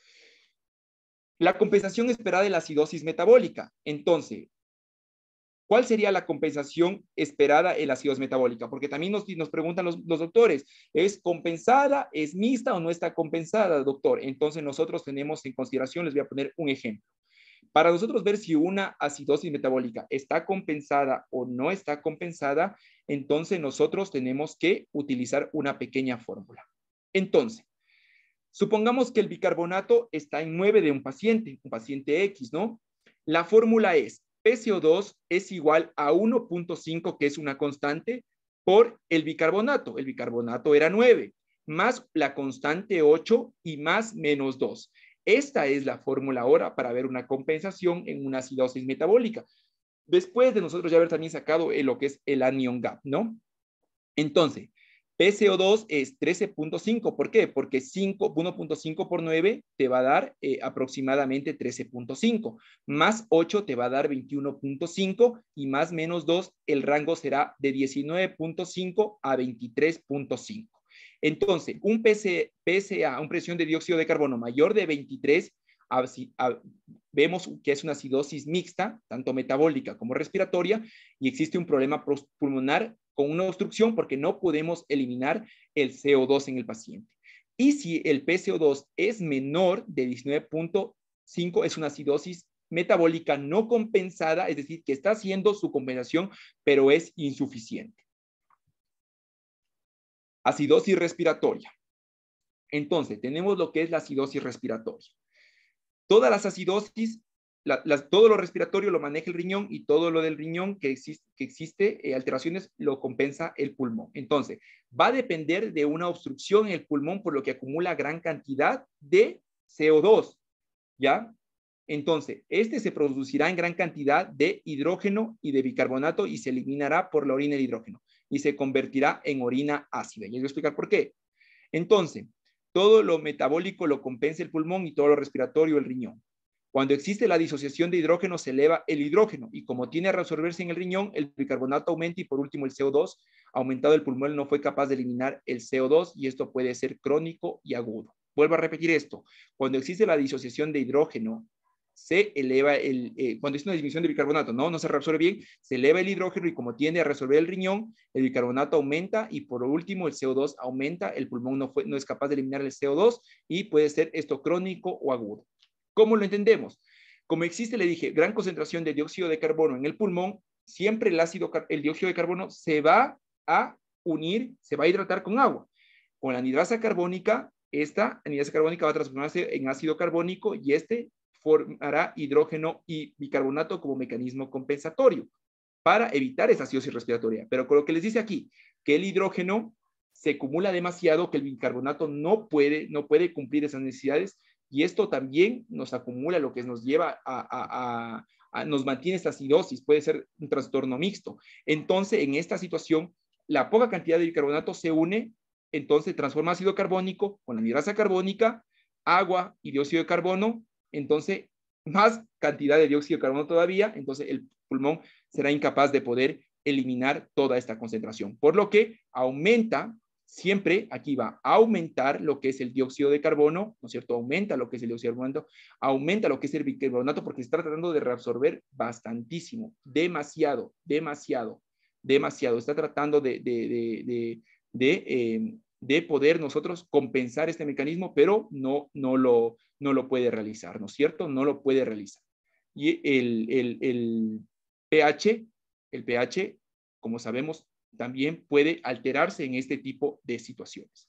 La compensación esperada de la acidosis metabólica. Entonces, ¿cuál sería la compensación esperada en la acidosis metabólica? Porque también nos preguntan los doctores, ¿es compensada, es mixta o no está compensada, doctor? Entonces nosotros tenemos en consideración, les voy a poner un ejemplo. Para nosotros ver si una acidosis metabólica está compensada o no está compensada, entonces nosotros tenemos que utilizar una pequeña fórmula. Entonces, supongamos que el bicarbonato está en 9 de un paciente X, ¿no? La fórmula es PCO2 es igual a 1.5, que es una constante, por el bicarbonato. El bicarbonato era 9, más la constante 8 y más menos 2. Esta es la fórmula ahora para ver una compensación en una acidosis metabólica. Después de nosotros ya haber también sacado lo que es el anion gap, ¿no? Entonces, PCO2 es 13.5. ¿Por qué? Porque 1.5 por 9 te va a dar aproximadamente 13.5. Más 8 te va a dar 21.5 y más menos 2, el rango será de 19.5 a 23.5. Entonces, un PCA, una presión de dióxido de carbono mayor de 23, vemos que es una acidosis mixta, tanto metabólica como respiratoria, y existe un problema pulmonar con una obstrucción porque no podemos eliminar el CO2 en el paciente. Y si el PCO2 es menor de 19.5, es una acidosis metabólica no compensada, es decir, que está haciendo su compensación, pero es insuficiente. Acidosis respiratoria. Entonces, tenemos lo que es la acidosis respiratoria. Todas las acidosis, todo lo respiratorio lo maneja el riñón, y todo lo del riñón que existe alteraciones lo compensa el pulmón. Entonces, va a depender de una obstrucción en el pulmón, por lo que acumula gran cantidad de CO2, ¿ya? Entonces, se producirá en gran cantidad de hidrógeno y de bicarbonato y se eliminará por la orina el hidrógeno y se convertirá en orina ácida. Y les voy a explicar por qué. Entonces, todo lo metabólico lo compensa el pulmón y todo lo respiratorio el riñón. Cuando existe la disociación de hidrógeno, se eleva el hidrógeno y como tiene a reabsorberse en el riñón, el bicarbonato aumenta y por último el CO2, aumentado el pulmón no fue capaz de eliminar el CO2 y esto puede ser crónico y agudo. Vuelvo a repetir esto. Cuando existe la disociación de hidrógeno, se eleva cuando existe una disminución de bicarbonato, no se reabsorbe bien, se eleva el hidrógeno y como tiende a resolver el riñón, el bicarbonato aumenta y por último el CO2 aumenta, el pulmón no es capaz de eliminar el CO2 y puede ser esto crónico o agudo. ¿Cómo lo entendemos? Como existe, le dije, gran concentración de dióxido de carbono en el pulmón, siempre el dióxido de carbono se va a unir, se va a hidratar con agua. Con la anhidrasa carbónica, esta anhidrasa carbónica va a transformarse en ácido carbónico y formará hidrógeno y bicarbonato como mecanismo compensatorio para evitar esa acidosis respiratoria. Pero con lo que les dice aquí, que el hidrógeno se acumula demasiado, que el bicarbonato no puede cumplir esas necesidades y esto también nos acumula, lo que nos lleva nos mantiene esta acidosis, puede ser un trastorno mixto. Entonces, en esta situación, la poca cantidad de bicarbonato se une, entonces transforma ácido carbónico con anhidrasa carbónica, agua y dióxido de carbono, entonces más cantidad de dióxido de carbono todavía, entonces el pulmón será incapaz de poder eliminar toda esta concentración, por lo que aumenta siempre, aquí va a aumentar lo que es el dióxido de carbono, ¿no es cierto? Aumenta lo que es el dióxido de carbono, aumenta lo que es el bicarbonato porque está tratando de reabsorber bastantísimo, demasiado, está tratando de poder nosotros compensar este mecanismo, pero no lo puede realizar, ¿no es cierto? No lo puede realizar. Y el pH, como sabemos, también puede alterarse en este tipo de situaciones.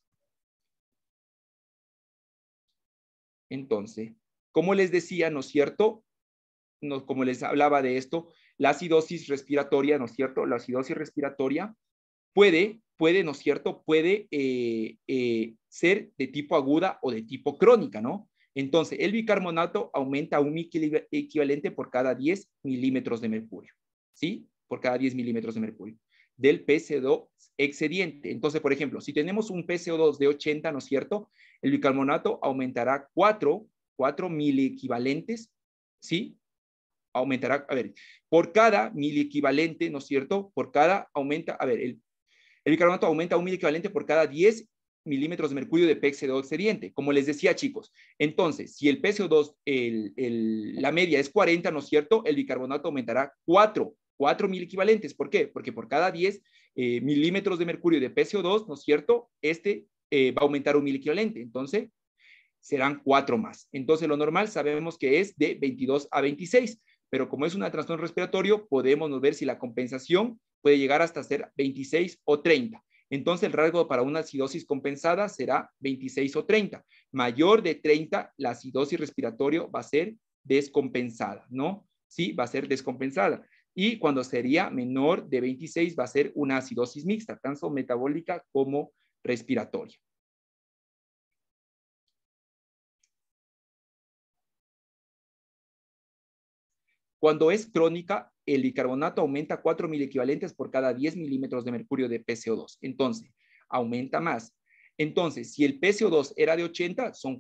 Entonces, como les decía, ¿no es cierto? Como les hablaba de esto, la acidosis respiratoria, ¿no es cierto? La acidosis respiratoria puede, ¿no es cierto? Puede ser de tipo aguda o de tipo crónica, ¿no? Entonces, el bicarbonato aumenta un equivalente por cada 10 milímetros de mercurio, ¿sí? Por cada 10 milímetros de mercurio del PCO2 excediente. Entonces, por ejemplo, si tenemos un PCO2 de 80, ¿no es cierto? El bicarbonato aumentará 4 miliequivalentes, ¿sí? Aumentará, a ver, por cada miliequivalente, ¿no es cierto? Por cada aumenta, a ver, el bicarbonato aumenta un miliequivalente por cada 10 milímetros de mercurio de PCO2 excediente, como les decía, chicos. Entonces, si el PCO2, la media es 40, ¿no es cierto? El bicarbonato aumentará 4 miliequivalentes. ¿Por qué? Porque por cada 10 milímetros de mercurio de PCO2, ¿no es cierto? Va a aumentar un miliequivalente. Entonces, serán 4 más. Entonces, lo normal sabemos que es de 22 a 26, pero como es un trastorno respiratorio, podemos ver si la compensación puede llegar hasta ser 26 o 30. Entonces, el rasgo para una acidosis compensada será 26 o 30. Mayor de 30, la acidosis respiratoria va a ser descompensada, ¿no? Sí, va a ser descompensada. Y cuando sería menor de 26, va a ser una acidosis mixta, tanto metabólica como respiratoria. Cuando es crónica, el bicarbonato aumenta 4 miliequivalentes por cada 10 milímetros de mercurio de PCO2. Entonces, aumenta más. Entonces, si el PCO2 era de 80, son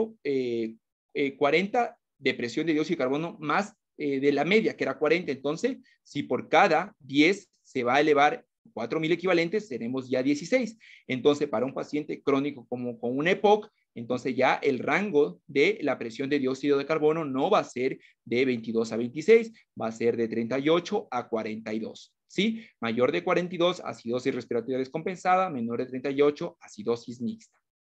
40 de presión de dióxido de carbono más de la media, que era 40. Entonces, si por cada 10 se va a elevar 4 miliequivalentes, tenemos ya 16. Entonces, para un paciente crónico como con un EPOC, entonces ya el rango de la presión de dióxido de carbono no va a ser de 22 a 26, va a ser de 38 a 42. ¿Sí? Mayor de 42, acidosis respiratoria descompensada, menor de 38, acidosis mixta.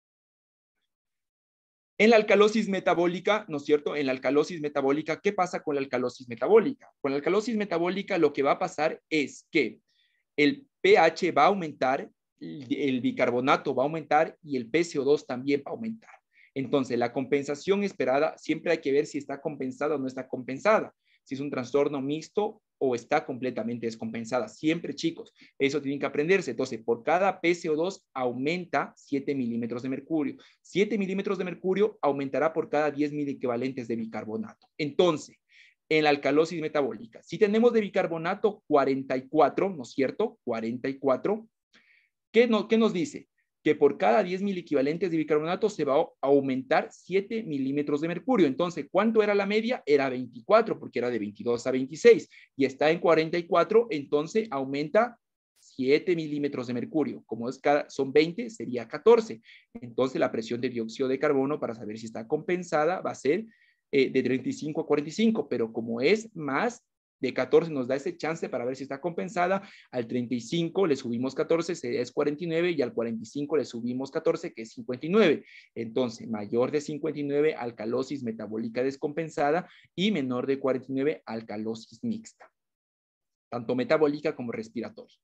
En la alcalosis metabólica, ¿no es cierto? En la alcalosis metabólica, ¿qué pasa con la alcalosis metabólica? Con la alcalosis metabólica lo que va a pasar es que el pH va a aumentar, el bicarbonato va a aumentar y el PCO2 también va a aumentar. Entonces, la compensación esperada, siempre hay que ver si está compensada o no está compensada, si es un trastorno mixto o está completamente descompensada. Siempre, chicos, eso tienen que aprenderse. Entonces, por cada PCO2 aumenta 7 milímetros de mercurio. 7 milímetros de mercurio aumentará por cada 10 miliequivalentes de bicarbonato. Entonces, en la alcalosis metabólica, si tenemos de bicarbonato 44, ¿no es cierto? 44, ¿qué nos dice? que por cada 10 mil equivalentes de bicarbonato se va a aumentar 7 milímetros de mercurio. Entonces, ¿cuánto era la media? Era 24, porque era de 22 a 26, y está en 44, entonces aumenta 7 milímetros de mercurio. Como son 20, sería 14. Entonces, la presión de dióxido de carbono, para saber si está compensada, va a ser de 35 a 45, pero como es más de 14, nos da ese chance para ver si está compensada. Al 35 le subimos 14, es 49, y al 45 le subimos 14, que es 59. Entonces, mayor de 59, alcalosis metabólica descompensada, y menor de 49, alcalosis mixta, tanto metabólica como respiratoria.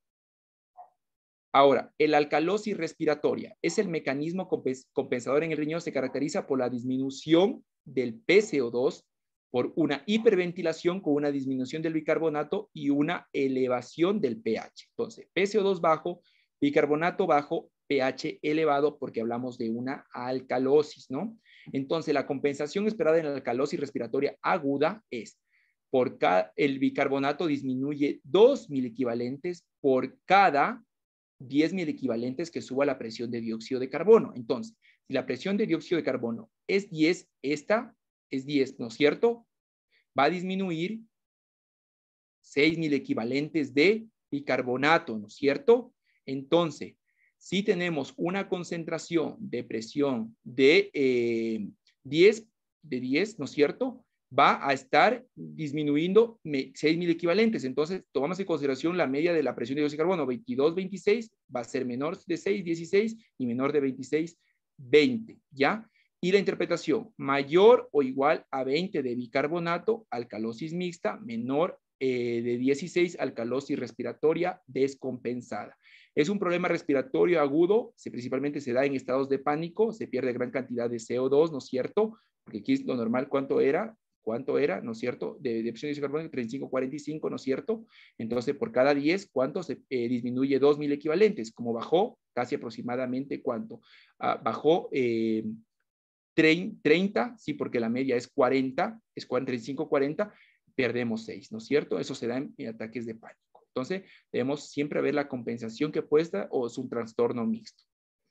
Ahora, el alcalosis respiratoria es el mecanismo compensador en el riñón. Se caracteriza por la disminución del PCO2, por una hiperventilación con una disminución del bicarbonato y una elevación del pH. Entonces, PCO2 bajo, bicarbonato bajo, pH elevado, porque hablamos de una alcalosis, ¿no? Entonces, la compensación esperada en la alcalosis respiratoria aguda es: el bicarbonato disminuye 2 milequivalentes por cada 10 mil equivalentes que suba la presión de dióxido de carbono. Entonces, si la presión de dióxido de carbono es 10, esta es 10, ¿no es cierto? Va a disminuir 6 mil equivalentes de bicarbonato, ¿no es cierto? Entonces, si tenemos una concentración de presión de 10, ¿no es cierto? Va a estar disminuyendo 6.000 equivalentes. Entonces, tomamos en consideración la media de la presión de dióxido de carbono, 22, 26, va a ser menor de 6, 16, y menor de 26, 20, ¿ya? Y la interpretación: mayor o igual a 20 de bicarbonato, alcalosis mixta; menor de 16, alcalosis respiratoria descompensada. Es un problema respiratorio agudo, principalmente se da en estados de pánico, se pierde gran cantidad de CO2, ¿no es cierto? Porque aquí es lo normal. ¿Cuánto era? ¿No es cierto? De presión de carbono, 35, 45, ¿no es cierto? Entonces, por cada 10, ¿cuánto se disminuye? 2.000 equivalentes. Como bajó casi aproximadamente, ¿cuánto? Bajó 30, sí, porque la media es 40, es 45, 40, perdemos 6, ¿no es cierto? Eso se da en ataques de pánico. Entonces, debemos siempre ver la compensación que puesta, o es un trastorno mixto.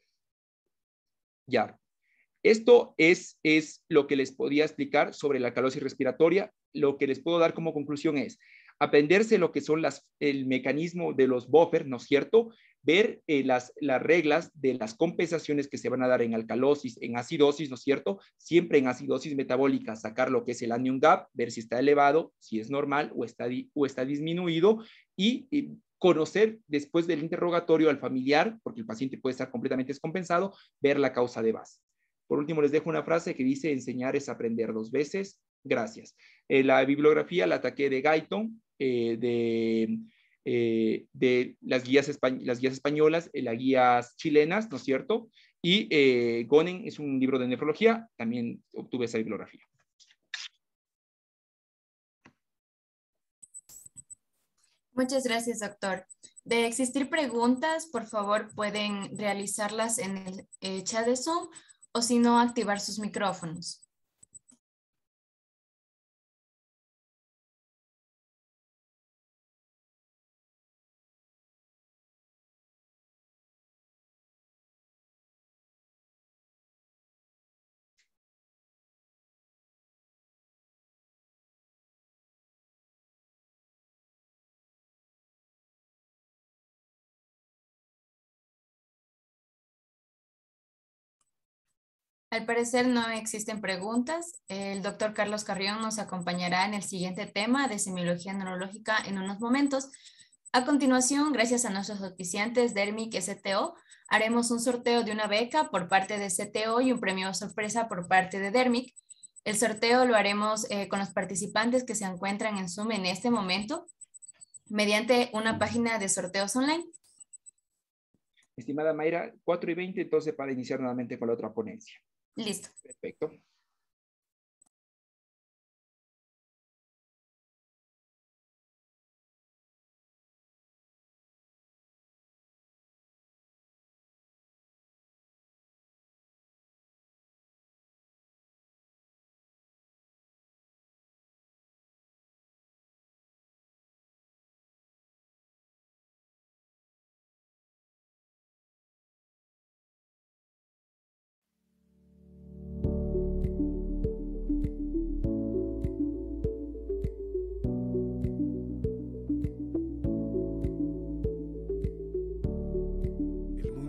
Ya. Esto es lo que les podía explicar sobre la alcalosis respiratoria. Lo que les puedo dar como conclusión es aprenderse lo que son el mecanismo de los buffers, ¿no es cierto? Ver las reglas de las compensaciones que se van a dar en alcalosis, en acidosis, ¿no es cierto? Siempre en acidosis metabólica, sacar lo que es el anion gap, ver si está elevado, si es normal o está disminuido, y conocer después del interrogatorio al familiar, porque el paciente puede estar completamente descompensado, ver la causa de base. Por último, les dejo una frase que dice: enseñar es aprender 2 veces. Gracias. La bibliografía la ataqué de Guyton, de las guías españolas, las guías chilenas, ¿no es cierto? Y Gonen es un libro de nefrología, también obtuve esa bibliografía. Muchas gracias, doctor. De existir preguntas, por favor, pueden realizarlas en el chat de Zoom, o si no, activar sus micrófonos. Al parecer no existen preguntas. El doctor Carlos Carrión nos acompañará en el siguiente tema de semiología neurológica en unos momentos. A continuación, gracias a nuestros auspiciantes Dermic y STO, haremos un sorteo de una beca por parte de STO y un premio sorpresa por parte de Dermic. El sorteo lo haremos con los participantes que se encuentran en Zoom en este momento, mediante una página de sorteos online. Estimada Mayra, 4:20, entonces, para iniciar nuevamente con la otra ponencia. Listo. Perfecto.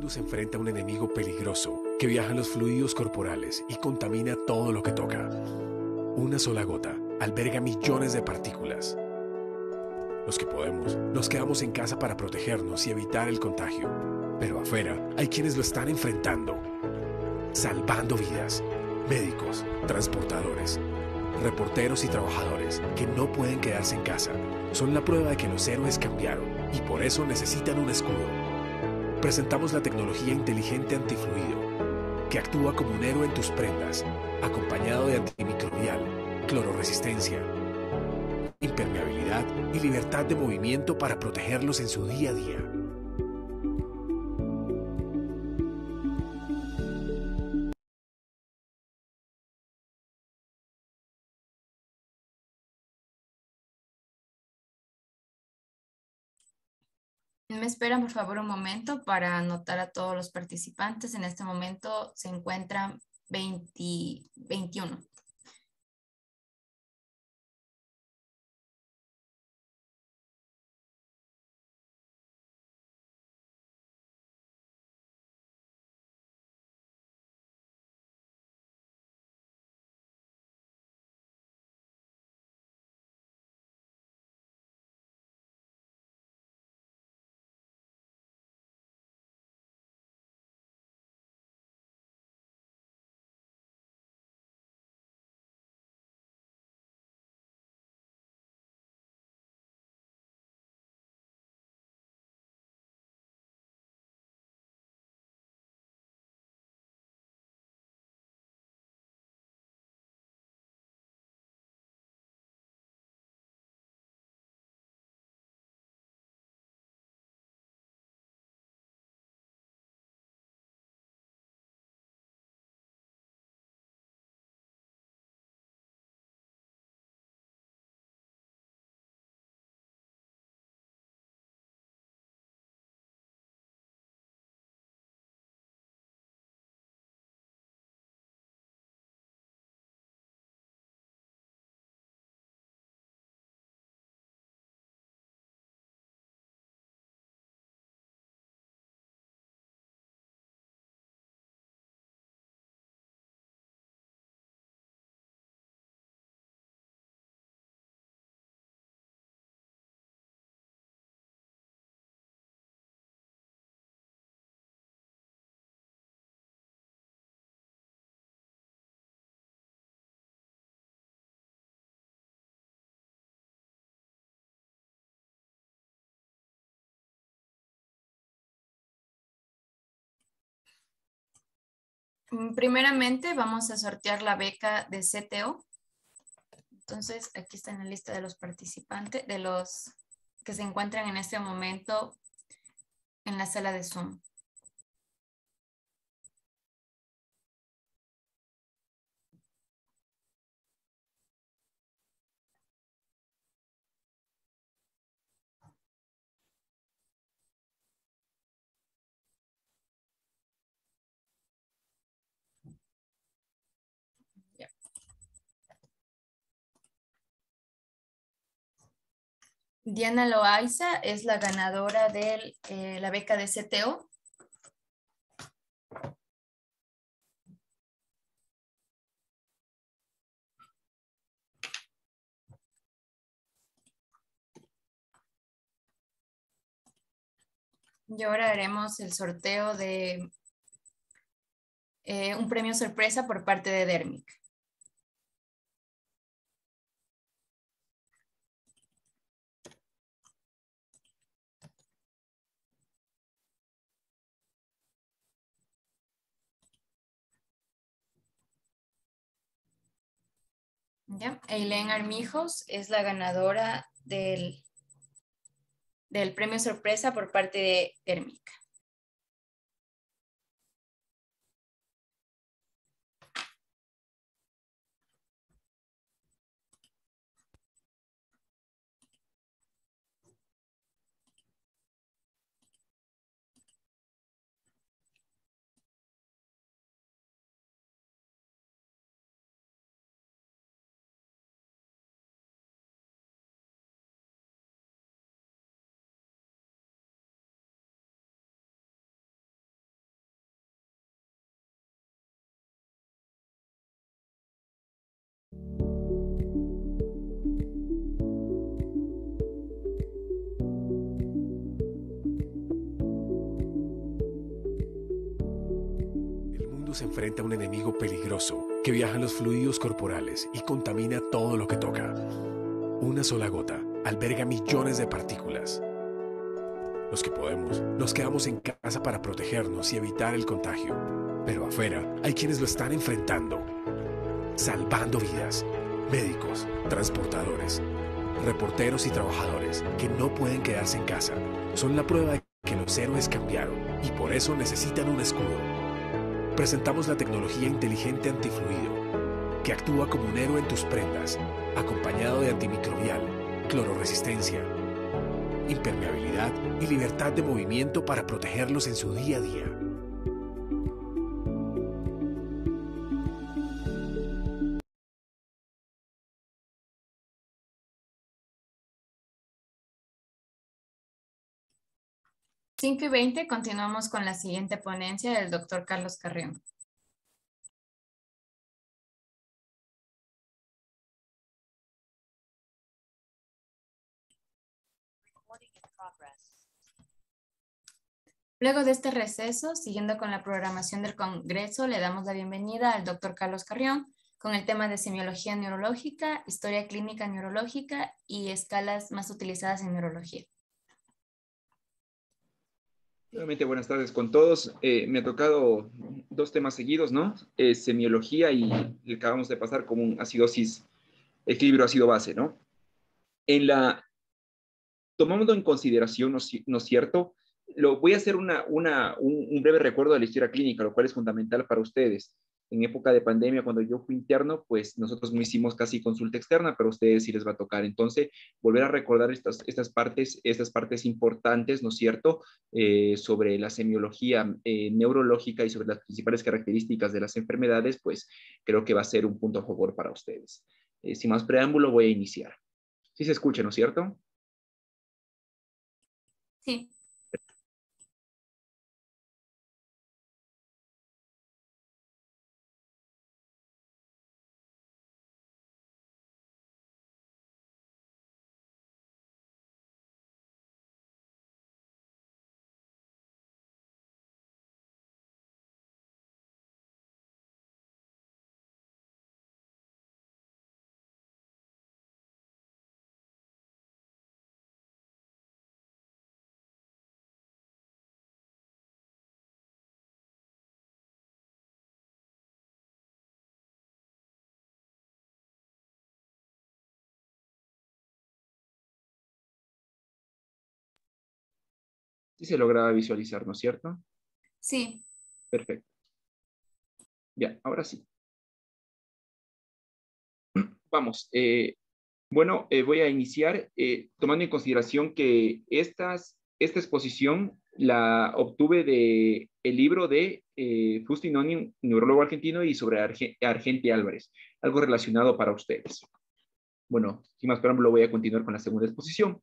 virus enfrenta a un enemigo peligroso que viaja en los fluidos corporales y contamina todo lo que toca. Una sola gota alberga millones de partículas. Los que podemos, nos quedamos en casa para protegernos y evitar el contagio. Pero afuera hay quienes lo están enfrentando, salvando vidas. Médicos, transportadores, reporteros y trabajadores que no pueden quedarse en casa. Son la prueba de que los héroes cambiaron y por eso necesitan un escudo. Presentamos la tecnología inteligente antifluido, que actúa como un héroe en tus prendas, acompañado de antimicrobial, clororesistencia, impermeabilidad y libertad de movimiento para protegerlos en su día a día. Me esperan, por favor, un momento para anotar a todos los participantes. En este momento se encuentran 21. Primeramente, vamos a sortear la beca de CTO. Entonces, aquí está en la lista de los participantes, de los que se encuentran en este momento en la sala de Zoom. Ya. Diana Loaiza es la ganadora de la beca de CTO. Y ahora haremos el sorteo de un premio sorpresa por parte de Dermic. ¿Ya? Eileen Armijos es la ganadora del premio sorpresa por parte de Dermic. mundo se enfrenta a un enemigo peligroso que viaja en los fluidos corporales y contamina todo lo que toca. Una sola gota alberga millones de partículas. Los que podemos, nos quedamos en casa para protegernos y evitar el contagio. Pero afuera hay quienes lo están enfrentando, salvando vidas. Médicos, transportadores, reporteros y trabajadores que no pueden quedarse en casa. Son la prueba de que los héroes cambiaron y por eso necesitan un escudo. Presentamos la tecnología inteligente antifluido, que actúa como un héroe en tus prendas, acompañado de antimicrobial, clororesistencia, impermeabilidad y libertad de movimiento para protegerlos en su día a día. Cinco y 20, continuamos con la siguiente ponencia del doctor Carlos Carrión. Luego de este receso, siguiendo con la programación del Congreso, le damos la bienvenida al doctor Carlos Carrión con el tema de semiología neurológica, historia clínica neurológica y escalas más utilizadas en neurología. Nuevamente, buenas tardes con todos. Me ha tocado dos temas seguidos, ¿no? Semiología y el que acabamos de pasar como un acidosis, equilibrio ácido-base, ¿no? Tomando en consideración, ¿no es cierto? Voy a hacer un breve recuerdo de la historia clínica, lo cual es fundamental para ustedes. En época de pandemia, cuando yo fui interno, pues nosotros no hicimos casi consulta externa, pero a ustedes sí les va a tocar. Entonces, volver a recordar estas partes importantes, ¿no es cierto?, sobre la semiología neurológica y sobre las principales características de las enfermedades, pues creo que va a ser un punto a favor para ustedes. Sin más preámbulo, voy a iniciar. Sí se escucha, ¿no es cierto? Sí. Sí se logra visualizar, ¿no es cierto? Sí. Perfecto. Ya, ahora sí. Vamos. Voy a iniciar tomando en consideración que esta exposición la obtuve de el libro de Fustinoni, neurólogo argentino, y sobre Argente Álvarez, algo relacionado para ustedes. Bueno, sin más preámbulo, voy a continuar con la segunda exposición.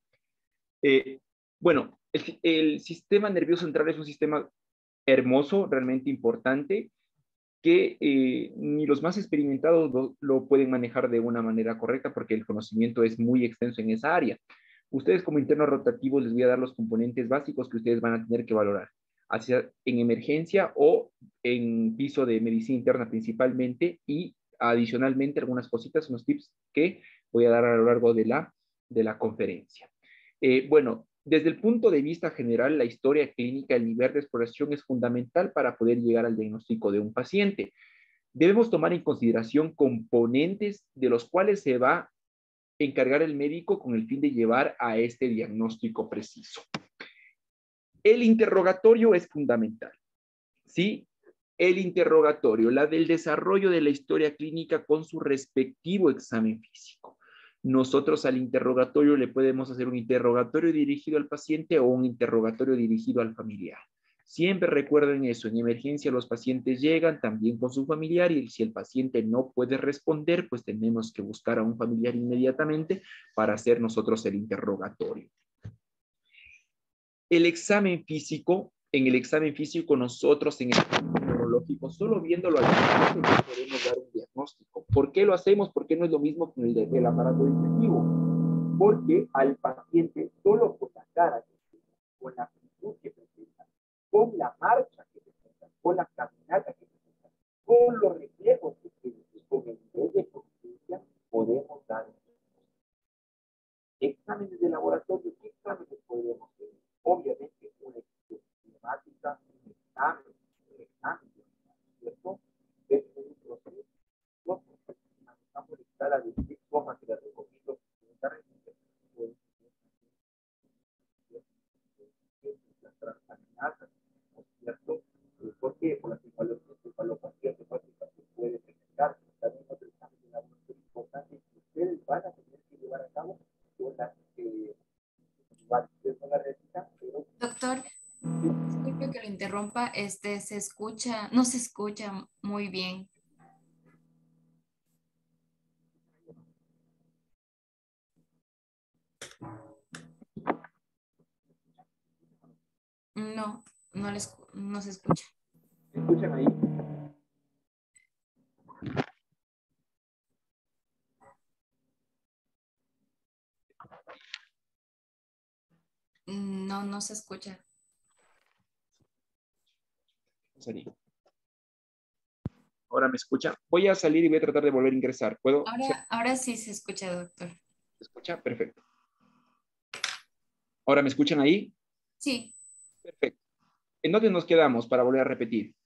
El sistema nervioso central es un sistema hermoso, realmente importante, que ni los más experimentados lo pueden manejar de una manera correcta porque el conocimiento es muy extenso en esa área. Ustedes como internos rotativos les voy a dar los componentes básicos que ustedes van a tener que valorar, hacia en emergencia o en piso de medicina interna principalmente, y adicionalmente algunas cositas, unos tips que voy a dar a lo largo de la conferencia. Desde el punto de vista general, la historia clínica, el nivel de exploración es fundamental para poder llegar al diagnóstico de un paciente. Debemos tomar en consideración componentes de los cuales se va a encargar el médico con el fin de llevar a este diagnóstico preciso. El interrogatorio es fundamental, ¿sí? El interrogatorio, la del desarrollo de la historia clínica con su respectivo examen físico. Nosotros al interrogatorio le podemos hacer un interrogatorio dirigido al paciente o un interrogatorio dirigido al familiar. Siempre recuerden eso, en emergencia los pacientes llegan también con su familiar y si el paciente no puede responder, pues tenemos que buscar a un familiar inmediatamente para hacer nosotros el interrogatorio. El examen físico, en el examen físico nosotros en el examen neurológico, solo viéndolo al paciente podemos dar un diagnóstico. ¿Por qué lo hacemos? Porque no es lo mismo con el aparato digestivo. Porque al paciente solo con la cara, con la actitud que presenta, con la marcha que presenta, con la caminata que presenta, con los reflejos que con el nivel de conciencia podemos dar. Exámenes de laboratorio, ¿qué exámenes podríamos hacer? Obviamente, una elección climática, un examen, ¿cierto? Dentro de un proceso, nosotros manejamos la escala de 10 comas que les recomiendo las transaminasas, ¿no es cierto? ¿Por qué? Por las encefalopatías hepáticas que puede presentar. También otro examen de laboratorio importante que ustedes van a tener que llevar a cabo con las no la realizan, pero Doctor, disculpe que lo interrumpa, se escucha, no se escucha muy bien. No, no se escucha. ¿me escuchan ahí? No, no se escucha. Ahora me escucha. Voy a salir y voy a tratar de volver a ingresar. ¿Puedo? Ahora sí se escucha, doctor. ¿Se escucha? Perfecto. ¿Ahora me escuchan ahí? Sí. Perfecto. ¿En dónde nos quedamos para volver a repetir?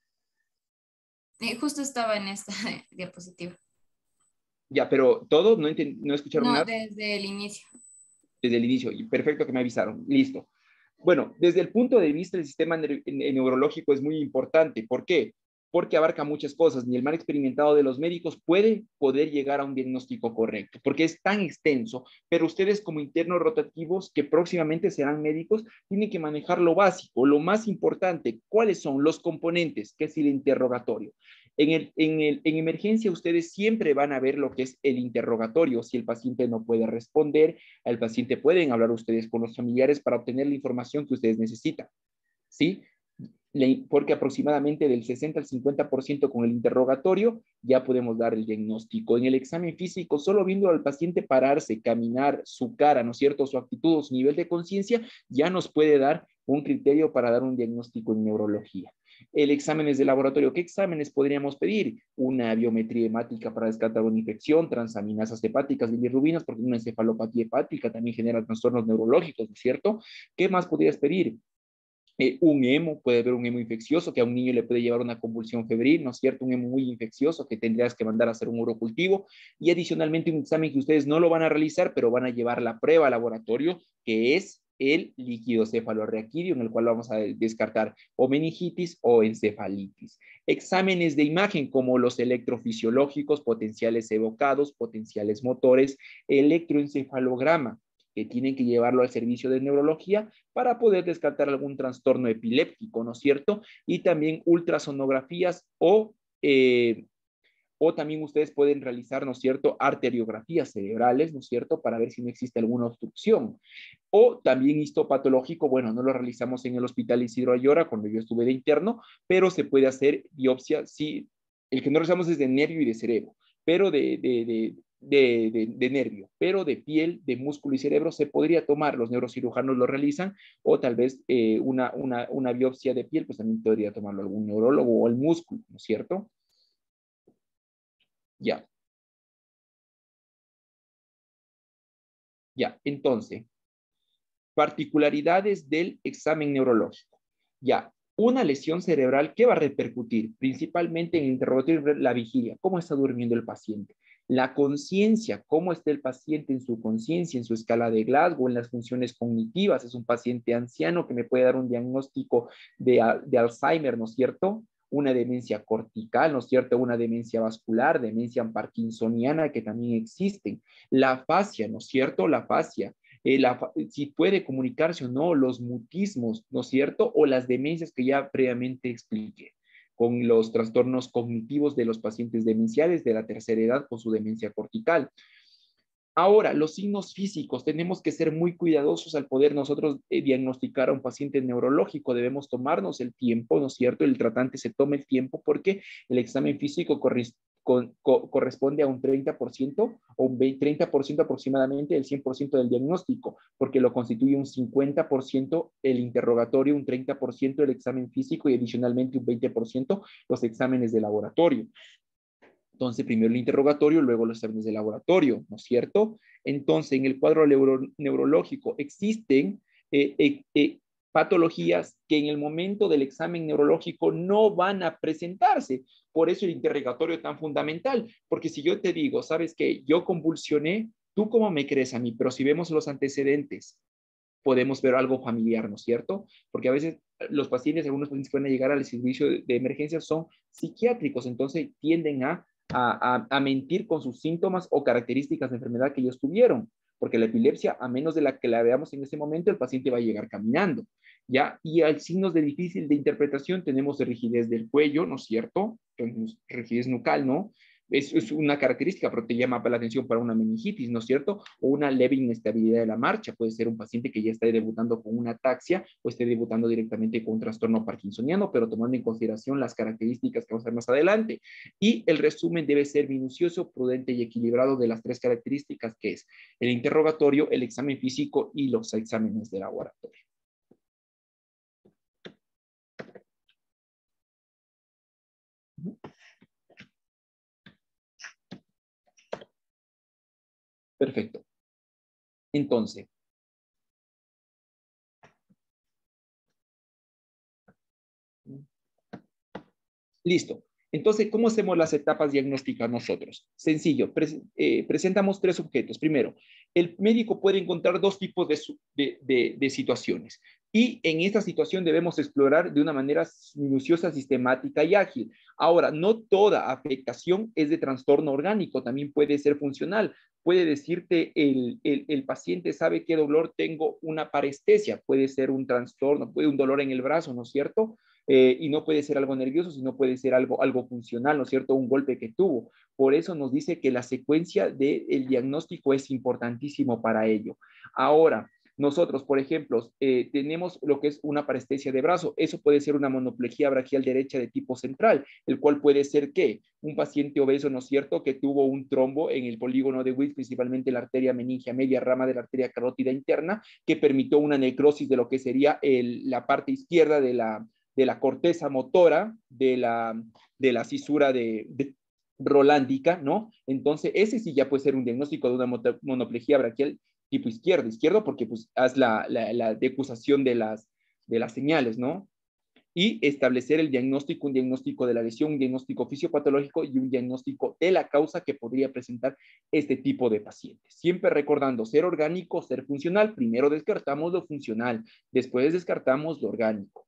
Justo estaba en esta diapositiva. Ya, pero ¿todos no escucharon No, nada? desde el inicio. Desde el inicio. Perfecto que me avisaron. Listo. Bueno, desde el punto de vista del sistema neurológico es muy importante. ¿Por qué? Porque abarca muchas cosas. Ni el mal experimentado de los médicos puede poder llegar a un diagnóstico correcto, porque es tan extenso, pero ustedes como internos rotativos que próximamente serán médicos, tienen que manejar lo básico, lo más importante. ¿Cuáles son los componentes? Que es el interrogatorio. En emergencia ustedes siempre van a ver lo que es el interrogatorio. Si el paciente no puede responder, al paciente pueden hablar ustedes con los familiares para obtener la información que ustedes necesitan, ¿sí? Porque aproximadamente del 60 al 50% con el interrogatorio ya podemos dar el diagnóstico. En el examen físico, solo viendo al paciente pararse, caminar, su cara, ¿no es cierto?, su actitud, su nivel de conciencia, ya nos puede dar un criterio para dar un diagnóstico en neurología. El exámenes de laboratorio, ¿qué exámenes podríamos pedir? Una biometría hemática para descartar una infección, transaminasas hepáticas, bilirrubinas, porque una encefalopatía hepática también genera trastornos neurológicos, ¿no es cierto? ¿Qué más podrías pedir? Un hemo, puede haber un hemo infeccioso que a un niño le puede llevar una convulsión febril, ¿no es cierto? Un hemo muy infeccioso que tendrías que mandar a hacer un urocultivo y adicionalmente un examen que ustedes no lo van a realizar, pero van a llevar la prueba al laboratorio, que es el líquido cefalorraquídeo, en el cual vamos a descartar o meningitis o encefalitis. Exámenes de imagen como los electrofisiológicos, potenciales evocados, potenciales motores, electroencefalograma, que tienen que llevarlo al servicio de neurología para poder descartar algún trastorno epiléptico, ¿no es cierto? Y también ultrasonografías o también ustedes pueden realizar, ¿no es cierto?, arteriografías cerebrales, ¿no es cierto?, para ver si no existe alguna obstrucción. O también histopatológico, bueno, no lo realizamos en el Hospital Isidro Ayora cuando yo estuve de interno, pero se puede hacer biopsia, sí, el que no realizamos es de nervio y de cerebro, pero de nervio, pero de piel, de músculo y cerebro se podría tomar, los neurocirujanos lo realizan, o tal vez una biopsia de piel, pues también podría tomarlo algún neurólogo o el músculo, ¿no es cierto? Ya, ya, entonces, particularidades del examen neurológico. Ya, una lesión cerebral, ¿qué va a repercutir? Principalmente en el interrogatorio, la vigilia, cómo está durmiendo el paciente. La conciencia, cómo está el paciente en su conciencia, en su escala de Glasgow, en las funciones cognitivas. Es un paciente anciano que me puede dar un diagnóstico de Alzheimer, ¿no es cierto? Una demencia cortical, ¿no es cierto? Una demencia vascular, demencia parkinsoniana que también existen. La fascia, ¿no es cierto? La fascia. Si puede comunicarse o no, los mutismos, ¿no es cierto? O las demencias que ya previamente expliqué, con los trastornos cognitivos de los pacientes demenciales de la tercera edad con su demencia cortical. Ahora, los signos físicos, tenemos que ser muy cuidadosos al poder nosotros diagnosticar a un paciente neurológico. Debemos tomarnos el tiempo, ¿no es cierto? El tratante se toma el tiempo porque el examen físico corresponde a un 30% o un 30% aproximadamente del 100% del diagnóstico, porque lo constituye un 50% el interrogatorio, un 30% el examen físico y adicionalmente un 20% los exámenes de laboratorio. Entonces, primero el interrogatorio, luego los exámenes de laboratorio, ¿no es cierto? Entonces, en el cuadro neurológico existen patologías que en el momento del examen neurológico no van a presentarse. Por eso el interrogatorio es tan fundamental, porque si yo te digo, ¿sabes qué? Yo convulsioné, ¿tú cómo me crees a mí? Pero si vemos los antecedentes, podemos ver algo familiar, ¿no es cierto? Porque a veces los pacientes, algunos pacientes que van a llegar al servicio de emergencia son psiquiátricos, entonces tienden a mentir con sus síntomas o características de enfermedad que ellos tuvieron, porque la epilepsia, a menos de la que la veamos en ese momento, el paciente va a llegar caminando, ¿ya? Y hay signos de difícil de interpretación, tenemos de rigidez del cuello, ¿no es cierto? Tenemos rigidez nucal, ¿no? Es una característica, pero te llama la atención para una meningitis, ¿no es cierto? O una leve inestabilidad de la marcha. Puede ser un paciente que ya esté debutando con una ataxia o esté debutando directamente con un trastorno parkinsoniano, pero tomando en consideración las características que vamos a ver más adelante. Y el resumen debe ser minucioso, prudente y equilibrado de las tres características, que es el interrogatorio, el examen físico y los exámenes de laboratorio. Perfecto. Entonces, listo. Entonces, ¿cómo hacemos las etapas diagnósticas nosotros? Sencillo, presentamos tres objetos. Primero, el médico puede encontrar dos tipos de situaciones y en esta situación debemos explorar de una manera minuciosa, sistemática y ágil. Ahora, no toda afectación es de trastorno orgánico, también puede ser funcional. Puede decirte el paciente sabe qué dolor tengo una parestesia, puede ser un trastorno, puede un dolor en el brazo, ¿no es cierto? Y no puede ser algo nervioso, sino puede ser algo funcional, ¿no es cierto? Un golpe que tuvo. Por eso nos dice que la secuencia del diagnóstico es importantísimo para ello. Ahora, nosotros, por ejemplo, tenemos lo que es una parestesia de brazo. Eso puede ser una monoplejía braquial derecha de tipo central, el cual puede ser ¿qué? Un paciente obeso, ¿no es cierto?, que tuvo un trombo en el polígono de Wills, principalmente la arteria meningia media, rama de la arteria carótida interna, que permitió una necrosis de lo que sería la parte izquierda de la corteza motora, de la cisura de rolándica, ¿no? Entonces, ese sí ya puede ser un diagnóstico de una monoplejía braquial tipo izquierdo, porque pues haz la decusación de las señales, ¿no? Y establecer el diagnóstico, un diagnóstico de la lesión, un diagnóstico fisiopatológico y un diagnóstico de la causa que podría presentar este tipo de pacientes. Siempre recordando ser orgánico, ser funcional. Primero descartamos lo funcional, después descartamos lo orgánico.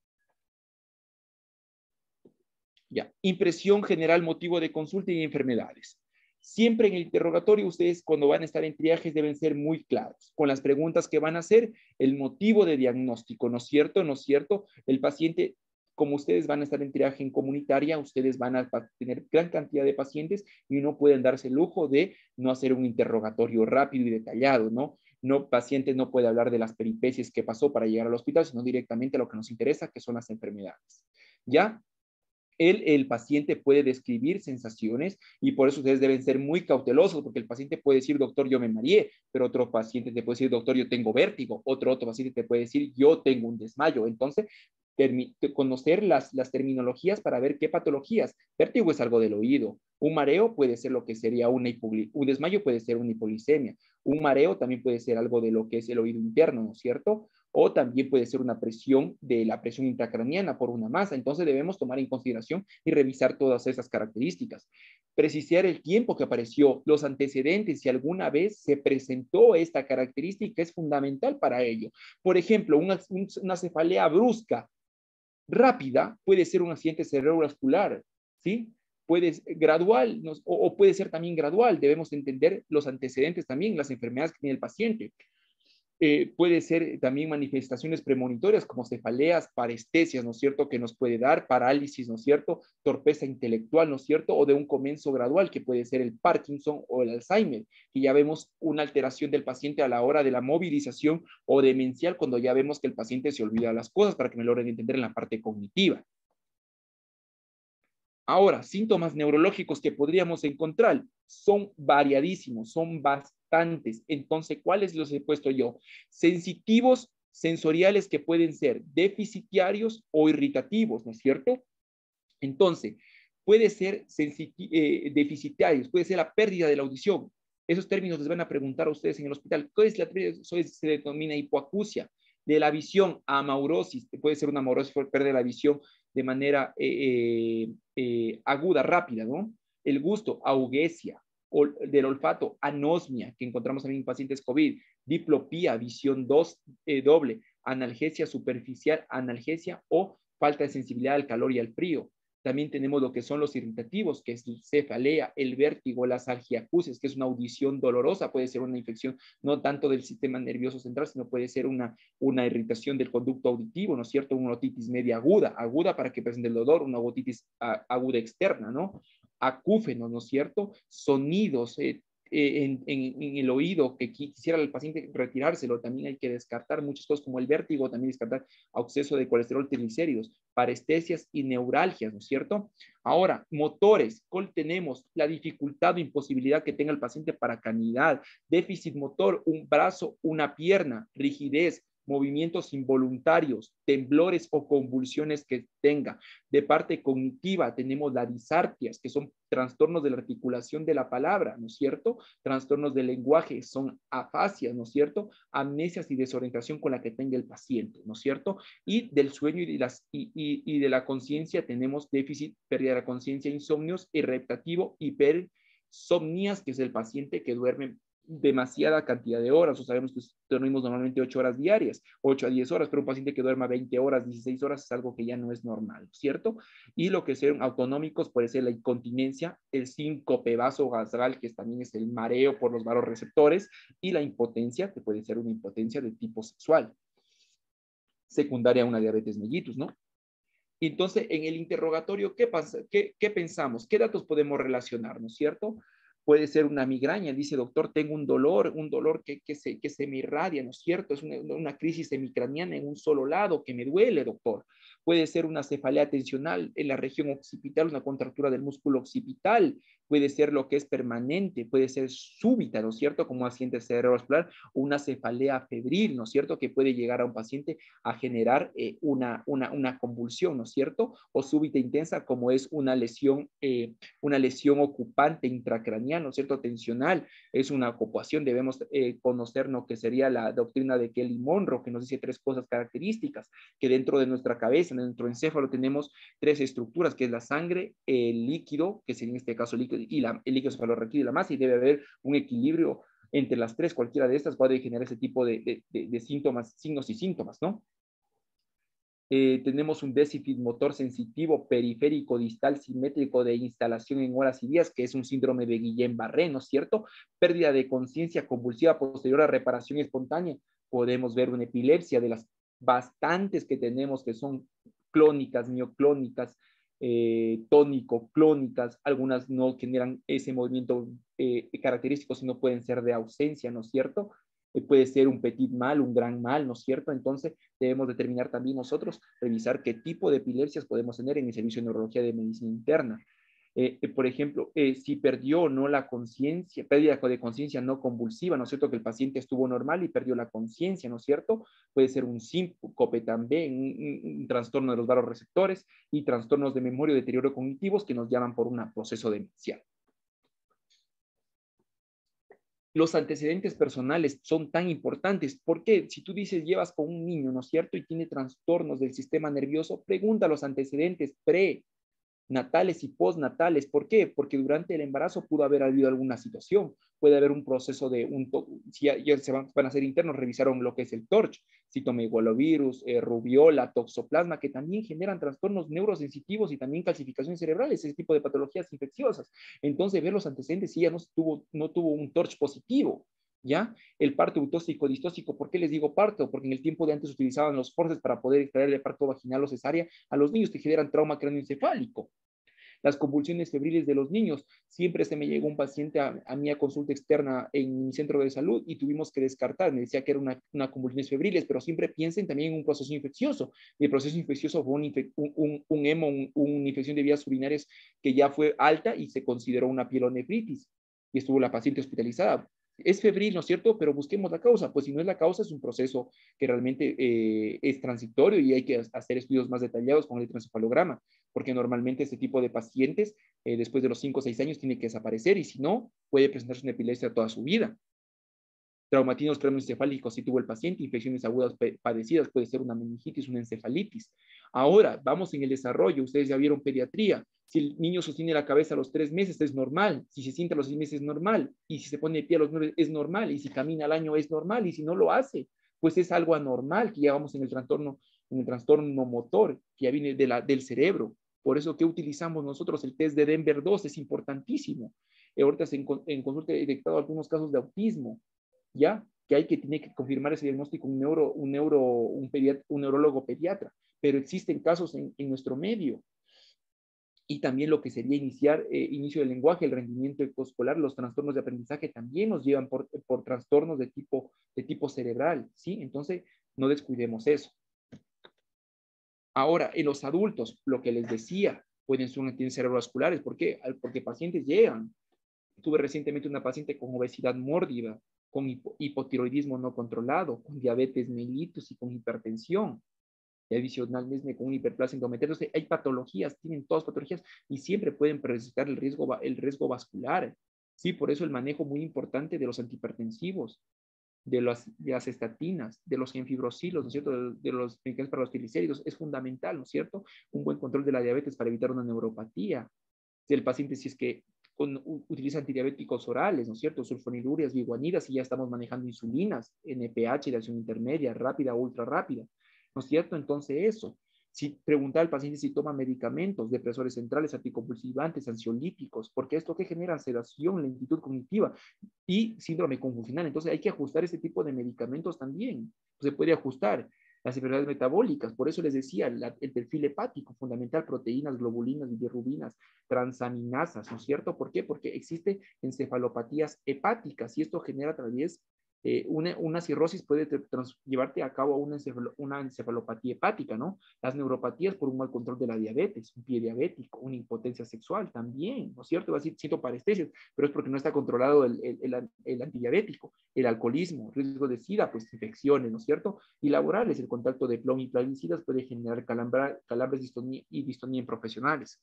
Ya. Impresión general, motivo de consulta y enfermedades. Siempre en el interrogatorio, ustedes cuando van a estar en triajes deben ser muy claros con las preguntas que van a hacer, el motivo de diagnóstico, ¿no es cierto? ¿No es cierto? El paciente, como ustedes van a estar en triaje en comunitaria, ustedes van a tener gran cantidad de pacientes y no pueden darse el lujo de no hacer un interrogatorio rápido y detallado, ¿no? No, paciente no puede hablar de las peripecias que pasó para llegar al hospital, sino directamente a lo que nos interesa, que son las enfermedades. ¿Ya? El paciente puede describir sensaciones y por eso ustedes deben ser muy cautelosos porque el paciente puede decir, doctor, yo me mareé, pero otro paciente te puede decir, doctor, yo tengo vértigo, otro paciente te puede decir, yo tengo un desmayo. Entonces, conocer las terminologías para ver qué patologías. Vértigo es algo del oído. Un mareo puede ser lo que sería un desmayo puede ser una hipoglicemia. Un mareo también puede ser algo de lo que es el oído interno, ¿no es cierto? O también puede ser una presión de la presión intracraniana por una masa. Entonces debemos tomar en consideración y revisar todas esas características. Precisar el tiempo que apareció, los antecedentes, si alguna vez se presentó esta característica, es fundamental para ello. Por ejemplo, una cefalea brusca, rápida, puede ser un accidente cerebrovascular, ¿sí? Puede ser gradual o puede ser también gradual. Debemos entender los antecedentes también, las enfermedades que tiene el paciente. Puede ser también manifestaciones premonitorias como cefaleas, parestesias, ¿no es cierto?, que nos puede dar, parálisis, ¿no es cierto?, torpeza intelectual, ¿no es cierto?, o de un comienzo gradual, que puede ser el Parkinson o el Alzheimer, que ya vemos una alteración del paciente a la hora de la movilización o demencial, cuando ya vemos que el paciente se olvida las cosas, para que me logren entender en la parte cognitiva. Ahora, síntomas neurológicos que podríamos encontrar son variadísimos, son bastantes. Entonces, ¿cuáles los he puesto yo? Sensitivos, sensoriales que pueden ser deficitarios o irritativos, ¿no es cierto? Entonces, puede ser deficitarios, puede ser la pérdida de la audición. Esos términos les van a preguntar a ustedes en el hospital. ¿Qué es la pérdida? Eso se denomina hipoacusia. De la visión, amaurosis, puede ser una amaurosis por pérdida de la visión de manera aguda, rápida, ¿no? El gusto, augesia. Del olfato, anosmia, que encontramos también en pacientes COVID, diplopía, visión doble, analgesia superficial, analgesia o falta de sensibilidad al calor y al frío. También tenemos lo que son los irritativos, que es cefalea, el vértigo, las algiacusias, que es una audición dolorosa, puede ser una infección no tanto del sistema nervioso central, sino puede ser una irritación del conducto auditivo, ¿no es cierto? Una otitis media aguda para que presente el dolor, una otitis aguda externa, ¿no? Acúfenos, ¿no es cierto? Sonidos, en el oído que quisiera el paciente retirárselo, también hay que descartar muchas cosas como el vértigo, también descartar exceso de colesterol, triglicéridos, parestesias y neuralgias, ¿no es cierto? Ahora, motores, ¿cuál tenemos? La dificultad o imposibilidad que tenga el paciente para caminar, déficit motor, un brazo, una pierna, rigidez, movimientos involuntarios, temblores o convulsiones que tenga. De parte cognitiva tenemos las disartrias, que son trastornos de la articulación de la palabra, ¿no es cierto? Trastornos del lenguaje, son afasias, ¿no es cierto? Amnesias y desorientación con la que tenga el paciente, ¿no es cierto? Y del sueño y de la conciencia tenemos déficit, pérdida de la conciencia, insomnios, irritativo, hipersomnías, que es el paciente que duerme demasiada cantidad de horas, o sabemos que dormimos normalmente 8 horas diarias, 8 a 10 horas, pero un paciente que duerma 20 horas, 16 horas es algo que ya no es normal, ¿cierto? Y lo que son autonómicos puede ser la incontinencia, el síncope vasovagal, que también es el mareo por los vasoreceptores, y la impotencia, que puede ser una impotencia de tipo sexual, secundaria a una diabetes mellitus, ¿no? Entonces, en el interrogatorio, ¿qué pensamos? ¿Qué datos podemos relacionar, no es cierto? Puede ser una migraña, dice doctor, tengo un dolor que se me irradia, ¿no es cierto? Es una crisis hemicraniana en un solo lado que me duele, doctor. Puede ser una cefalea tensional en la región occipital, una contractura del músculo occipital. Puede ser lo que es permanente, puede ser súbita, ¿no es cierto? Como accidente cerebrovascular o una cefalea febril, ¿no es cierto? Que puede llegar a un paciente a generar una convulsión, ¿no es cierto? O súbita intensa, como es una lesión ocupante intracraniana, ¿no es cierto? Tensional, es una ocupación, debemos conocer lo que sería la doctrina de Kelly Monroe, que nos dice 3 cosas características, que dentro de nuestra cabeza, en nuestro encéfalo, tenemos 3 estructuras, que es la sangre, el líquido, que sería en este caso el líquido, y el líquido cefalorraquídeo y la masa, y debe haber un equilibrio entre las 3, cualquiera de estas puede generar ese tipo de síntomas, signos y síntomas, ¿no? Tenemos un déficit motor sensitivo periférico distal simétrico de instalación en horas y días, que es un síndrome de Guillain-Barré, ¿no es cierto? Pérdida de conciencia convulsiva posterior a reparación espontánea. Podemos ver una epilepsia de las bastantes que tenemos, que son clónicas, mioclónicas, tónico-clónicas, algunas no generan ese movimiento característico, sino pueden ser de ausencia, ¿no es cierto? Puede ser un petit mal, un gran mal, ¿no es cierto? Entonces debemos determinar también nosotros, revisar qué tipo de epilepsias podemos tener en el servicio de neurología de medicina interna. Por ejemplo, si perdió o no la conciencia, pérdida de conciencia no convulsiva, ¿no es cierto? Que el paciente estuvo normal y perdió la conciencia, ¿no es cierto? Puede ser un síncope también, un trastorno de los vasoreceptores y trastornos de memoria o deterioro cognitivos que nos llaman por un proceso demencial. Los antecedentes personales son tan importantes. Porque si tú dices llevas con un niño, ¿no es cierto? Y tiene trastornos del sistema nervioso, pregunta los antecedentes prenatales y postnatales. ¿Por qué? Porque durante el embarazo pudo haber habido alguna situación. Puede haber un proceso de si ya se van a hacer internos, revisaron lo que es el TORCH, citomegalovirus, rubiola, toxoplasma, que también generan trastornos neurosensitivos y también calcificaciones cerebrales, ese tipo de patologías infecciosas. Entonces, ver los antecedentes si ya no tuvo un TORCH positivo, ¿ya? El parto eutóxico, distóxico, ¿por qué les digo parto? Porque en el tiempo de antes utilizaban los forceps para poder extraer el parto vaginal o cesárea a los niños que generan trauma cráneoencefálico. Las convulsiones febriles de los niños. Siempre se me llegó un paciente a mí a consulta externa en mi centro de salud y tuvimos que descartar. Me decía que era una convulsiones febriles, pero siempre piensen también en un proceso infeccioso. Y el proceso infeccioso fue un hemo, una infección de vías urinarias que ya fue alta y se consideró una pielonefritis. Y estuvo la paciente hospitalizada. Es febril, ¿no es cierto? Pero busquemos la causa. Pues si no es la causa, es un proceso que realmente es transitorio y hay que hacer estudios más detallados con el electroencefalograma, porque normalmente este tipo de pacientes, después de los 5 o 6 años, tiene que desaparecer y si no, puede presentarse una epilepsia toda su vida. Traumatismos craneoencefálicos si tuvo el paciente, infecciones agudas padecidas, puede ser una meningitis, una encefalitis. Ahora, vamos en el desarrollo, ustedes ya vieron pediatría. Si el niño sostiene la cabeza a los 3 meses es normal, si se sienta a los 6 meses es normal, y si se pone de pie a los 9 es normal, y si camina al año es normal, y si no lo hace, pues es algo anormal, que ya vamos en el trastorno motor, que ya viene del cerebro. Por eso que utilizamos nosotros el test de Denver 2, es importantísimo. Ahorita en consulta he detectado algunos casos de autismo, ¿ya? Que tiene que confirmar ese diagnóstico un neurólogo pediatra, pero existen casos en nuestro medio. Y también lo que sería inicio del lenguaje, el rendimiento escolar, los trastornos de aprendizaje también nos llevan por trastornos de tipo cerebral, ¿sí? Entonces, no descuidemos eso. Ahora, en los adultos, lo que les decía, pueden ser accidentes cerebrovasculares. ¿Por qué? Porque pacientes llegan. Tuve recientemente una paciente con obesidad mórbida, con hipotiroidismo no controlado, con diabetes mellitus y con hipertensión. Y adicionalmente con una hiperplasia endometrial. Entonces, hay patologías, tienen todas patologías y siempre pueden presentar el riesgo vascular. Sí, por eso el manejo muy importante de los antihipertensivos, de las estatinas, de los gemfibrosilos, ¿no es cierto? De los medicamentos para los triglicéridos, es fundamental, ¿no es cierto? Un buen control de la diabetes para evitar una neuropatía. Si el paciente, si es que utiliza antidiabéticos orales, ¿no es cierto? Sulfonilurias, biguanidas, y ya estamos manejando insulinas, NPH de acción intermedia, rápida, ultra rápida, ¿no es cierto? Entonces eso. Si preguntar al paciente si toma medicamentos, depresores centrales, anticonvulsivantes, ansiolíticos, porque esto que genera sedación, lentitud cognitiva y síndrome confusional. Entonces hay que ajustar ese tipo de medicamentos también. Se puede ajustar las enfermedades metabólicas. Por eso les decía, el perfil hepático, fundamental, proteínas, globulinas, bilirrubinas, transaminasas, ¿no es cierto? ¿Por qué? Porque existen encefalopatías hepáticas y esto genera a través una cirrosis puede llevarte a cabo una encefalopatía hepática, ¿no? Las neuropatías por un mal control de la diabetes, un pie diabético, una impotencia sexual también, ¿no es cierto? Va a decir, siento parestesias, pero es porque no está controlado el antidiabético, el alcoholismo, riesgo de SIDA, pues infecciones, ¿no es cierto? Y laborales, el contacto de plomo y plaguicidas puede generar calambres y distonía en profesionales.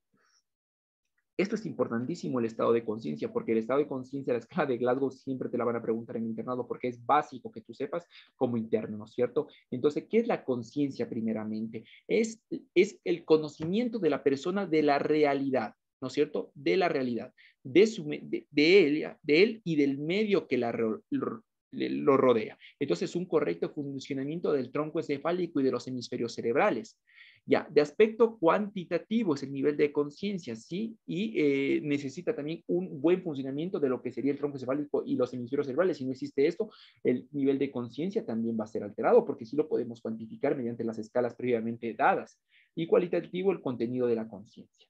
Esto es importantísimo, el estado de conciencia, porque el estado de conciencia, la escala de Glasgow, siempre te la van a preguntar en internado, porque es básico que tú sepas como interno, ¿no es cierto? Entonces, ¿qué es la conciencia primeramente? Es el conocimiento de la persona de la realidad, ¿no es cierto? De la realidad, de él y del medio que lo rodea. Entonces, un correcto funcionamiento del tronco encefálico y de los hemisferios cerebrales. Ya, de aspecto cuantitativo es el nivel de conciencia, ¿sí? Y necesita también un buen funcionamiento de lo que sería el tronco encefálico y los hemisferios cerebrales. Si no existe esto, el nivel de conciencia también va a ser alterado, porque sí lo podemos cuantificar mediante las escalas previamente dadas. Y cualitativo, el contenido de la conciencia.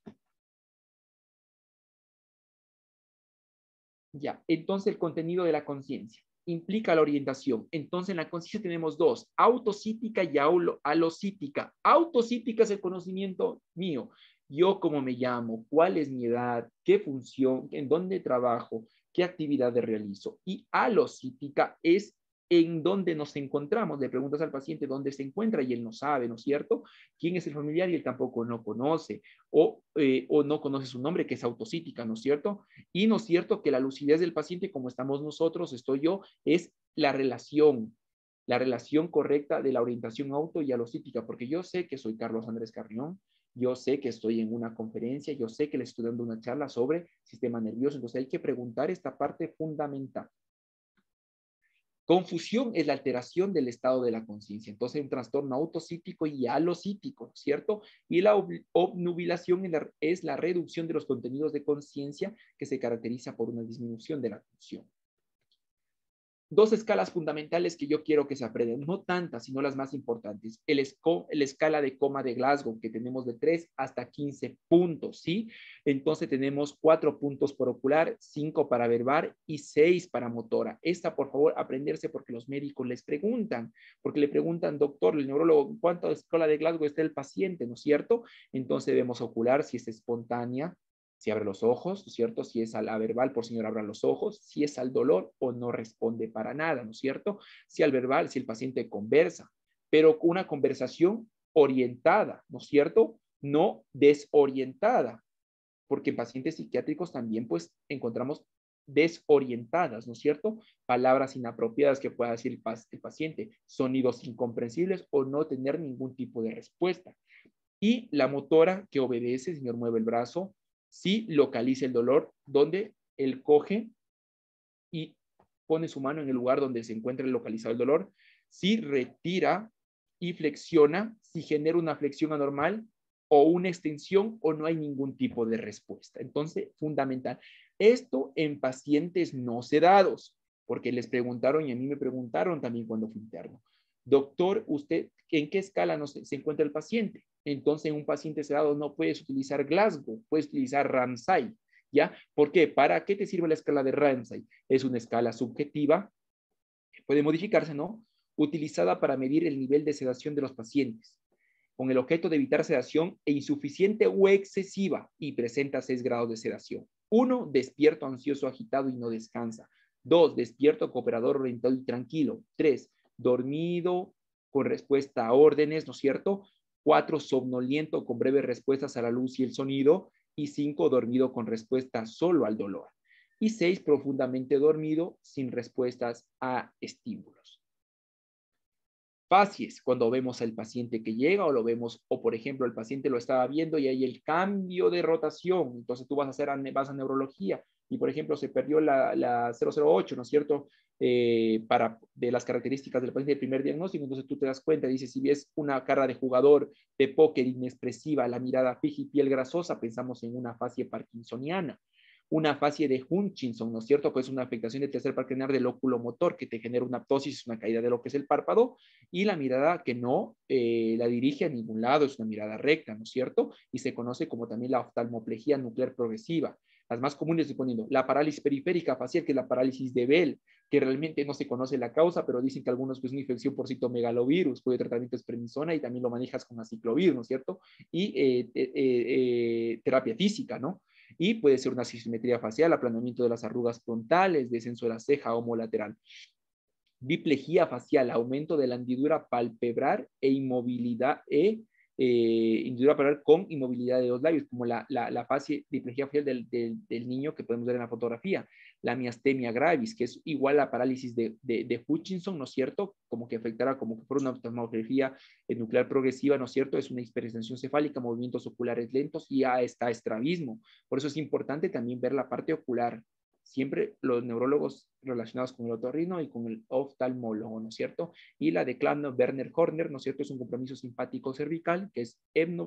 Ya, entonces el contenido de la conciencia implica la orientación. Entonces en la conciencia tenemos dos, autocítica y alocítica. Autocítica es el conocimiento mío. Yo cómo me llamo, cuál es mi edad, qué función, en dónde trabajo, qué actividades realizo. Y alocítica es en dónde nos encontramos. Le preguntas al paciente dónde se encuentra y él no sabe, ¿no es cierto? ¿Quién es el familiar? Y él tampoco no conoce. O no conoce su nombre, que es autocítica, ¿no es cierto? Y no es cierto que la lucidez del paciente, como estamos nosotros, estoy yo, es la relación correcta de la orientación auto y alocítica, porque yo sé que soy Carlos Andrés Carrión, yo sé que estoy en una conferencia, yo sé que le estoy dando una charla sobre sistema nervioso, entonces hay que preguntar esta parte fundamental. Confusión es la alteración del estado de la conciencia. Entonces, un trastorno autocítico y alocítico, ¿cierto? Y la obnubilación es la reducción de los contenidos de conciencia que se caracteriza por una disminución de la función. dos escalas fundamentales que yo quiero que se aprendan, no tantas, sino las más importantes. La escala de coma de Glasgow, que tenemos de 3 hasta 15 puntos, ¿sí? Entonces tenemos 4 puntos por ocular, 5 para verbal y 6 para motora. Esta, por favor, aprenderse porque los médicos les preguntan, porque le preguntan, doctor, el neurólogo, ¿cuánto escala de Glasgow está el paciente, no es cierto? Entonces debemos ocular si es espontánea, si abre los ojos, ¿no es cierto? Si es a la verbal, por señor, abra los ojos. Si es al dolor o no responde para nada, ¿no es cierto? Si al verbal, si el paciente conversa, pero con una conversación orientada, ¿no es cierto? No desorientada, porque en pacientes psiquiátricos también, pues, encontramos desorientadas, ¿no es cierto? Palabras inapropiadas que pueda decir el paciente, sonidos incomprensibles o no tener ningún tipo de respuesta. Y la motora que obedece, señor, mueve el brazo, sí localiza el dolor, donde él coge y pone su mano en el lugar donde se encuentra localizado el dolor, sí retira y flexiona, si genera una flexión anormal o una extensión o no hay ningún tipo de respuesta. Entonces, fundamental. Esto en pacientes no sedados, porque les preguntaron y a mí me preguntaron también cuando fui interno. Doctor, ¿usted en qué escala se encuentra el paciente? Entonces, en un paciente sedado no puedes utilizar Glasgow, puedes utilizar Ramsay, ¿ya? ¿Por qué? ¿Para qué te sirve la escala de Ramsay? Es una escala subjetiva, que puede modificarse, ¿no? Utilizada para medir el nivel de sedación de los pacientes, con el objeto de evitar sedación e insuficiente o excesiva, y presenta 6 grados de sedación. 1, despierto, ansioso, agitado y no descansa. 2, despierto, cooperador, orientado y tranquilo. 3, dormido, con respuesta a órdenes, ¿no es cierto? 4, somnoliento, con breves respuestas a la luz y el sonido. Y 5, dormido con respuesta solo al dolor. Y 6, profundamente dormido, sin respuestas a estímulos. Facies, cuando vemos al paciente que llega o lo vemos, o por ejemplo, el paciente lo estaba viendo y hay el cambio de rotación, entonces tú vas a neurología y por ejemplo se perdió la 008, ¿no es cierto? De las características del paciente del primer diagnóstico, entonces tú te das cuenta, dices, si ves una cara de jugador de póker inexpresiva, la mirada fija y piel grasosa, pensamos en una facie parkinsoniana. Una facie de Hutchinson, ¿no es cierto? Que es una afectación del tercer parquenar del óculo motor que te genera una ptosis, una caída de lo que es el párpado, y la mirada que no la dirige a ningún lado, es una mirada recta, ¿no es cierto? Y se conoce como también la oftalmoplejía nuclear progresiva. Las más comunes estoy poniendo la parálisis periférica facial, que es la parálisis de Bell, que realmente no se conoce la causa, pero dicen que algunos pues una infección por citomegalovirus, cuyo tratamiento es prednisona y también lo manejas con aciclovir, ¿no es cierto? Y terapia física, ¿no? Y puede ser una asimetría facial, aplanamiento de las arrugas frontales, descenso de la ceja homolateral. Biplejía facial, aumento de la hendidura palpebral e inmovilidad, hendidura palpebral con inmovilidad de los labios, como la fase biplejía facial del niño que podemos ver en la fotografía. La miastemia gravis, que es igual a la parálisis de Hutchinson, ¿no es cierto? Como que afectará como que fuera una oftalmografía nuclear progresiva, ¿no es cierto? Es una hiperextensión cefálica, movimientos oculares lentos y ya está estrabismo. Por eso es importante también ver la parte ocular. Siempre los neurólogos relacionados con el otorrino y con el oftalmólogo, ¿no es cierto? Y la de Klamno-Werner-Horner, ¿no es cierto? Es un compromiso simpático cervical, que es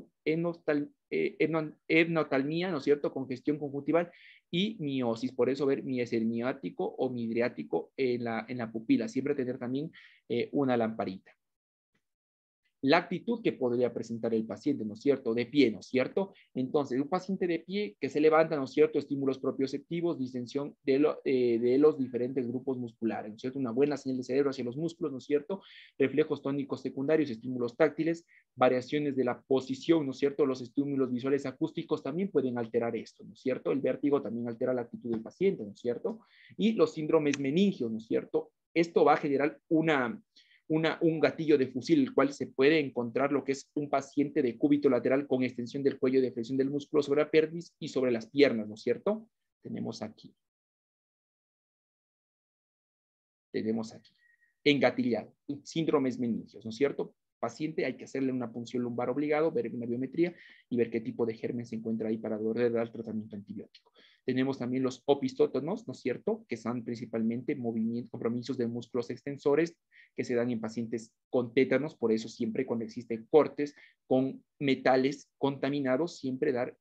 hepnotalmía, ¿no es cierto? Congestión conjuntival y miosis. Por eso ver miesemiático o midriático en la pupila. Siempre tener también una lamparita. La actitud que podría presentar el paciente, ¿no es cierto? De pie, ¿no es cierto? Entonces, un paciente de pie que se levanta, ¿no es cierto? Estímulos propioceptivos, distensión de los diferentes grupos musculares, ¿no es cierto? Una buena señal de cerebro hacia los músculos, ¿no es cierto? Reflejos tónicos secundarios, estímulos táctiles, variaciones de la posición, ¿no es cierto? Los estímulos visuales acústicos también pueden alterar esto, ¿no es cierto? El vértigo también altera la actitud del paciente, ¿no es cierto? Y los síndromes meningios, ¿no es cierto? Esto va a generar un gatillo de fusil, el cual se puede encontrar lo que es un paciente de cúbito lateral con extensión del cuello, de flexión del músculo sobre la pelvis y sobre las piernas, ¿no es cierto? Tenemos aquí. Engatillado, síndromes meningios, ¿no es cierto? paciente hay que hacerle una punción lumbar obligado, ver una biometría y ver qué tipo de germen se encuentra ahí para poder dar tratamiento antibiótico. Tenemos también los opistótonos, ¿no es cierto?, que son principalmente compromisos de músculos extensores que se dan en pacientes con tétanos. Por eso siempre cuando existen cortes con metales contaminados, siempre dar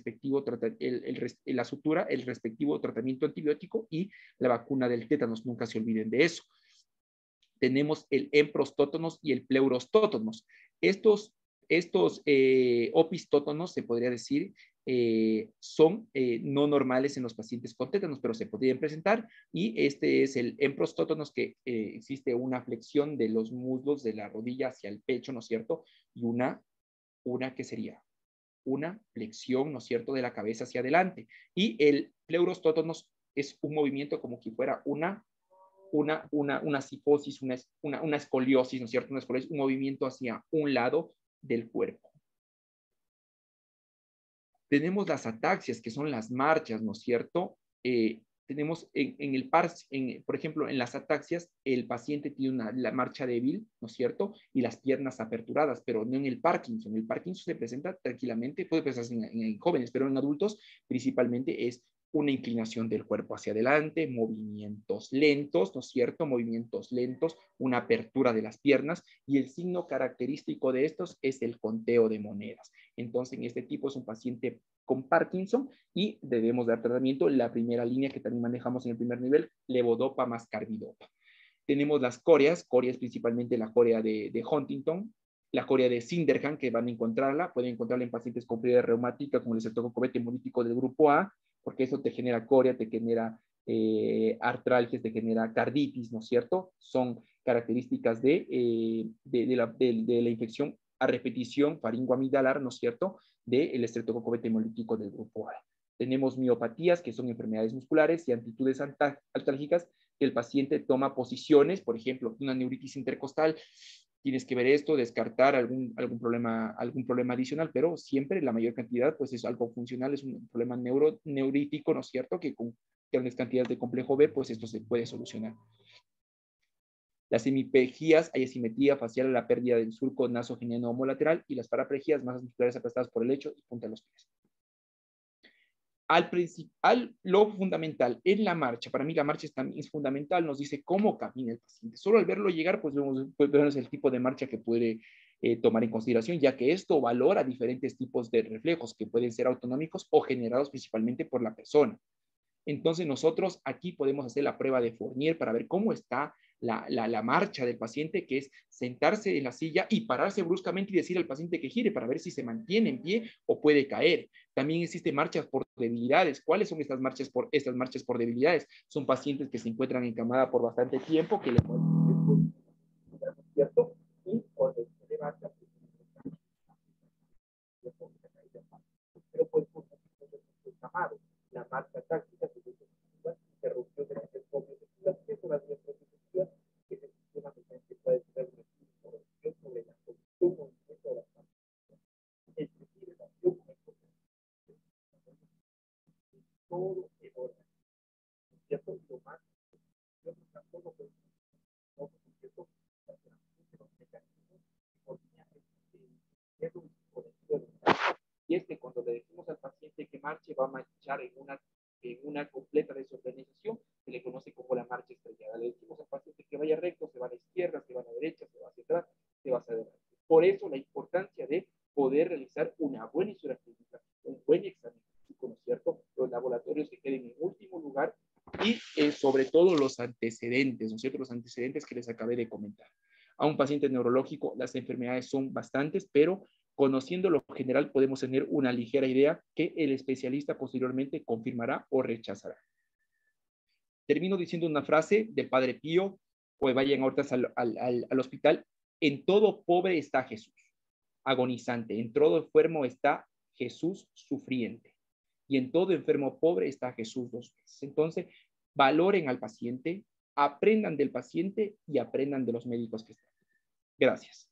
la sutura, el respectivo tratamiento antibiótico y la vacuna del tétanos. Nunca se olviden de eso. Tenemos el emprostótonos y el pleurostótonos. Estos opistótonos, se podría decir, son no normales en los pacientes con tétanos, pero se podrían presentar, y este es el emprostótonos, que existe una flexión de los muslos de la rodilla hacia el pecho, ¿no es cierto? Y ¿qué sería? Una flexión, ¿no es cierto?, de la cabeza hacia adelante. Y el pleurostótonos es un movimiento como si fuera una cifosis, una escoliosis, ¿no es cierto? Una escoliosis, un movimiento hacia un lado del cuerpo. Tenemos las ataxias, que son las marchas, ¿no es cierto? Tenemos por ejemplo, en las ataxias, el paciente tiene la marcha débil, ¿no es cierto? Y las piernas aperturadas, pero no en el Parkinson. El Parkinson se presenta tranquilamente, puede presentarse en jóvenes, pero en adultos principalmente es una inclinación del cuerpo hacia adelante, movimientos lentos, ¿no es cierto? Movimientos lentos, una apertura de las piernas, y el signo característico de estos es el conteo de monedas. Entonces, en este tipo es un paciente con Parkinson y debemos dar tratamiento. La primera línea que también manejamos en el primer nivel, levodopa más carbidopa. Tenemos las coreas principalmente la corea de Huntington, la corea de Sydenham, que van a encontrarla, pueden encontrarla en pacientes con fiebre reumática, como el estreptococcus hemolítico del grupo A, porque eso te genera corea, te genera artralgias, te genera carditis, ¿no es cierto? Son características de la infección a repetición faringoamidalar, ¿no es cierto?, del estreptococcus hemolítico del grupo A. Tenemos miopatías, que son enfermedades musculares, y amplitudes altálgicas, que el paciente toma posiciones, por ejemplo, una neuritis intercostal, tienes que ver esto, descartar algún problema adicional, pero siempre la mayor cantidad pues es algo funcional, es un problema neurítico, ¿no es cierto?, que con grandes cantidades de complejo B, pues esto se puede solucionar. Las hemipegias, hay asimetría facial, la pérdida del surco nasogeniano homolateral, y las paraplegias, masas musculares aplastadas por el lecho y punta de los pies. Lo fundamental en la marcha, para mí la marcha es fundamental, nos dice cómo camina el paciente. Solo al verlo llegar, pues vemos el tipo de marcha que puede tomar en consideración, ya que esto valora diferentes tipos de reflejos que pueden ser autonómicos o generados principalmente por la persona. Entonces nosotros aquí podemos hacer la prueba de Fournier para ver cómo está la marcha del paciente, que es sentarse en la silla y pararse bruscamente y decir al paciente que gire para ver si se mantiene en pie o puede caer. También existen marchas por debilidades. ¿Cuáles son estas marchas por debilidades? Son pacientes que se encuentran encamadas por bastante tiempo, que le pueden, ¿cierto? Y cuando se levanta, pero pues encamado. La marcha táctica se interrupción de las escobias circulaciones o las diapositivas, que es el sistema que puede tener una corrección sobre la conducción movimiento de las partículas. Es decir, la acción todo en orden. ¿Cierto? Lo más, yo tampoco puedo no, ¿cierto? Los mecanismos de conexión. Y es que cuando le decimos al paciente que marche, va a marchar en una completa desorganización, que le conoce como la marcha estrellada. Le decimos al paciente que vaya recto, se va a la izquierda, se va a la derecha, se va hacia atrás, se va hacia adelante. Por eso la importancia de poder realizar una buena historia clínica, un buen examen físico, ¿no es cierto? Los laboratorios que queden en último lugar, y sobre todo los antecedentes, ¿no es cierto? Los antecedentes que les acabé de comentar. A un paciente neurológico, las enfermedades son bastantes, pero conociendo lo general podemos tener una ligera idea que el especialista posteriormente confirmará o rechazará. Termino diciendo una frase del Padre Pío, pues vayan ahorita al hospital: en todo pobre está Jesús, agonizante; en todo enfermo está Jesús, sufriente; y en todo enfermo pobre está Jesús dos veces. Entonces, valoren al paciente, aprendan del paciente y aprendan de los médicos que están. Gracias.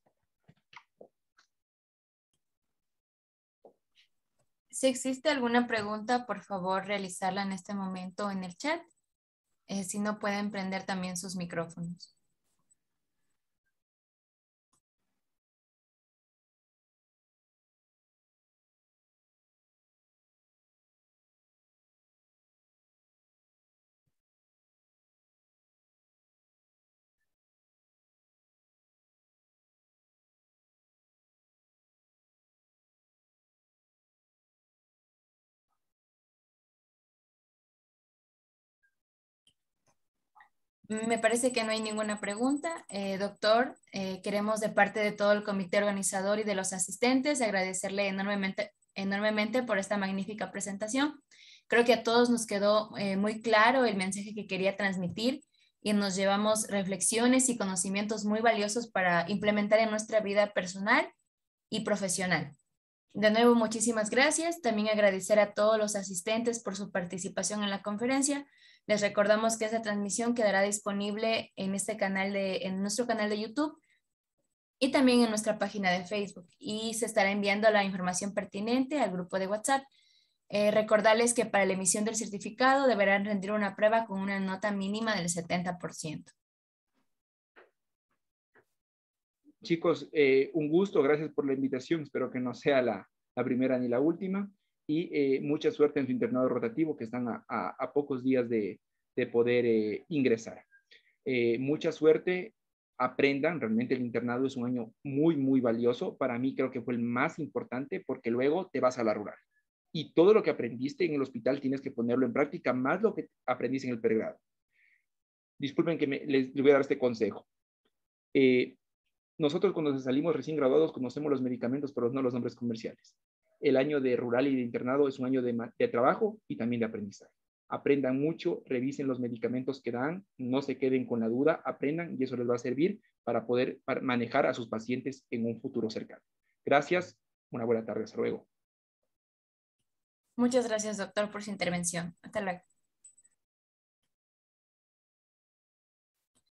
Si existe alguna pregunta, por favor, realizarla en este momento en el chat. Si no, pueden prender también sus micrófonos. Me parece que no hay ninguna pregunta. Doctor, queremos de parte de todo el comité organizador y de los asistentes agradecerle enormemente por esta magnífica presentación. Creo que a todos nos quedó muy claro el mensaje que quería transmitir y nos llevamos reflexiones y conocimientos muy valiosos para implementar en nuestra vida personal y profesional. De nuevo, muchísimas gracias. También agradecer a todos los asistentes por su participación en la conferencia. Les recordamos que esta transmisión quedará disponible en en nuestro canal de YouTube y también en nuestra página de Facebook, y se estará enviando la información pertinente al grupo de WhatsApp. Recordarles que para la emisión del certificado deberán rendir una prueba con una nota mínima del 70%. Chicos, un gusto, gracias por la invitación. Espero que no sea la primera ni la última. Y mucha suerte en su internado rotativo, que están a pocos días de poder ingresar. Mucha suerte, aprendan. Realmente el internado es un año muy, muy valioso. Para mí creo que fue el más importante, porque luego te vas a la rural. Y todo lo que aprendiste en el hospital tienes que ponerlo en práctica, más lo que aprendiste en el pregrado. Disculpen que les voy a dar este consejo. Nosotros cuando salimos recién graduados conocemos los medicamentos, pero no los nombres comerciales. El año de rural y de internado es un año de trabajo y también de aprendizaje. Aprendan mucho, revisen los medicamentos que dan, no se queden con la duda, aprendan y eso les va a servir para poder manejar a sus pacientes en un futuro cercano. Gracias, una buena tarde, hasta luego. Muchas gracias, doctor, por su intervención. Hasta luego.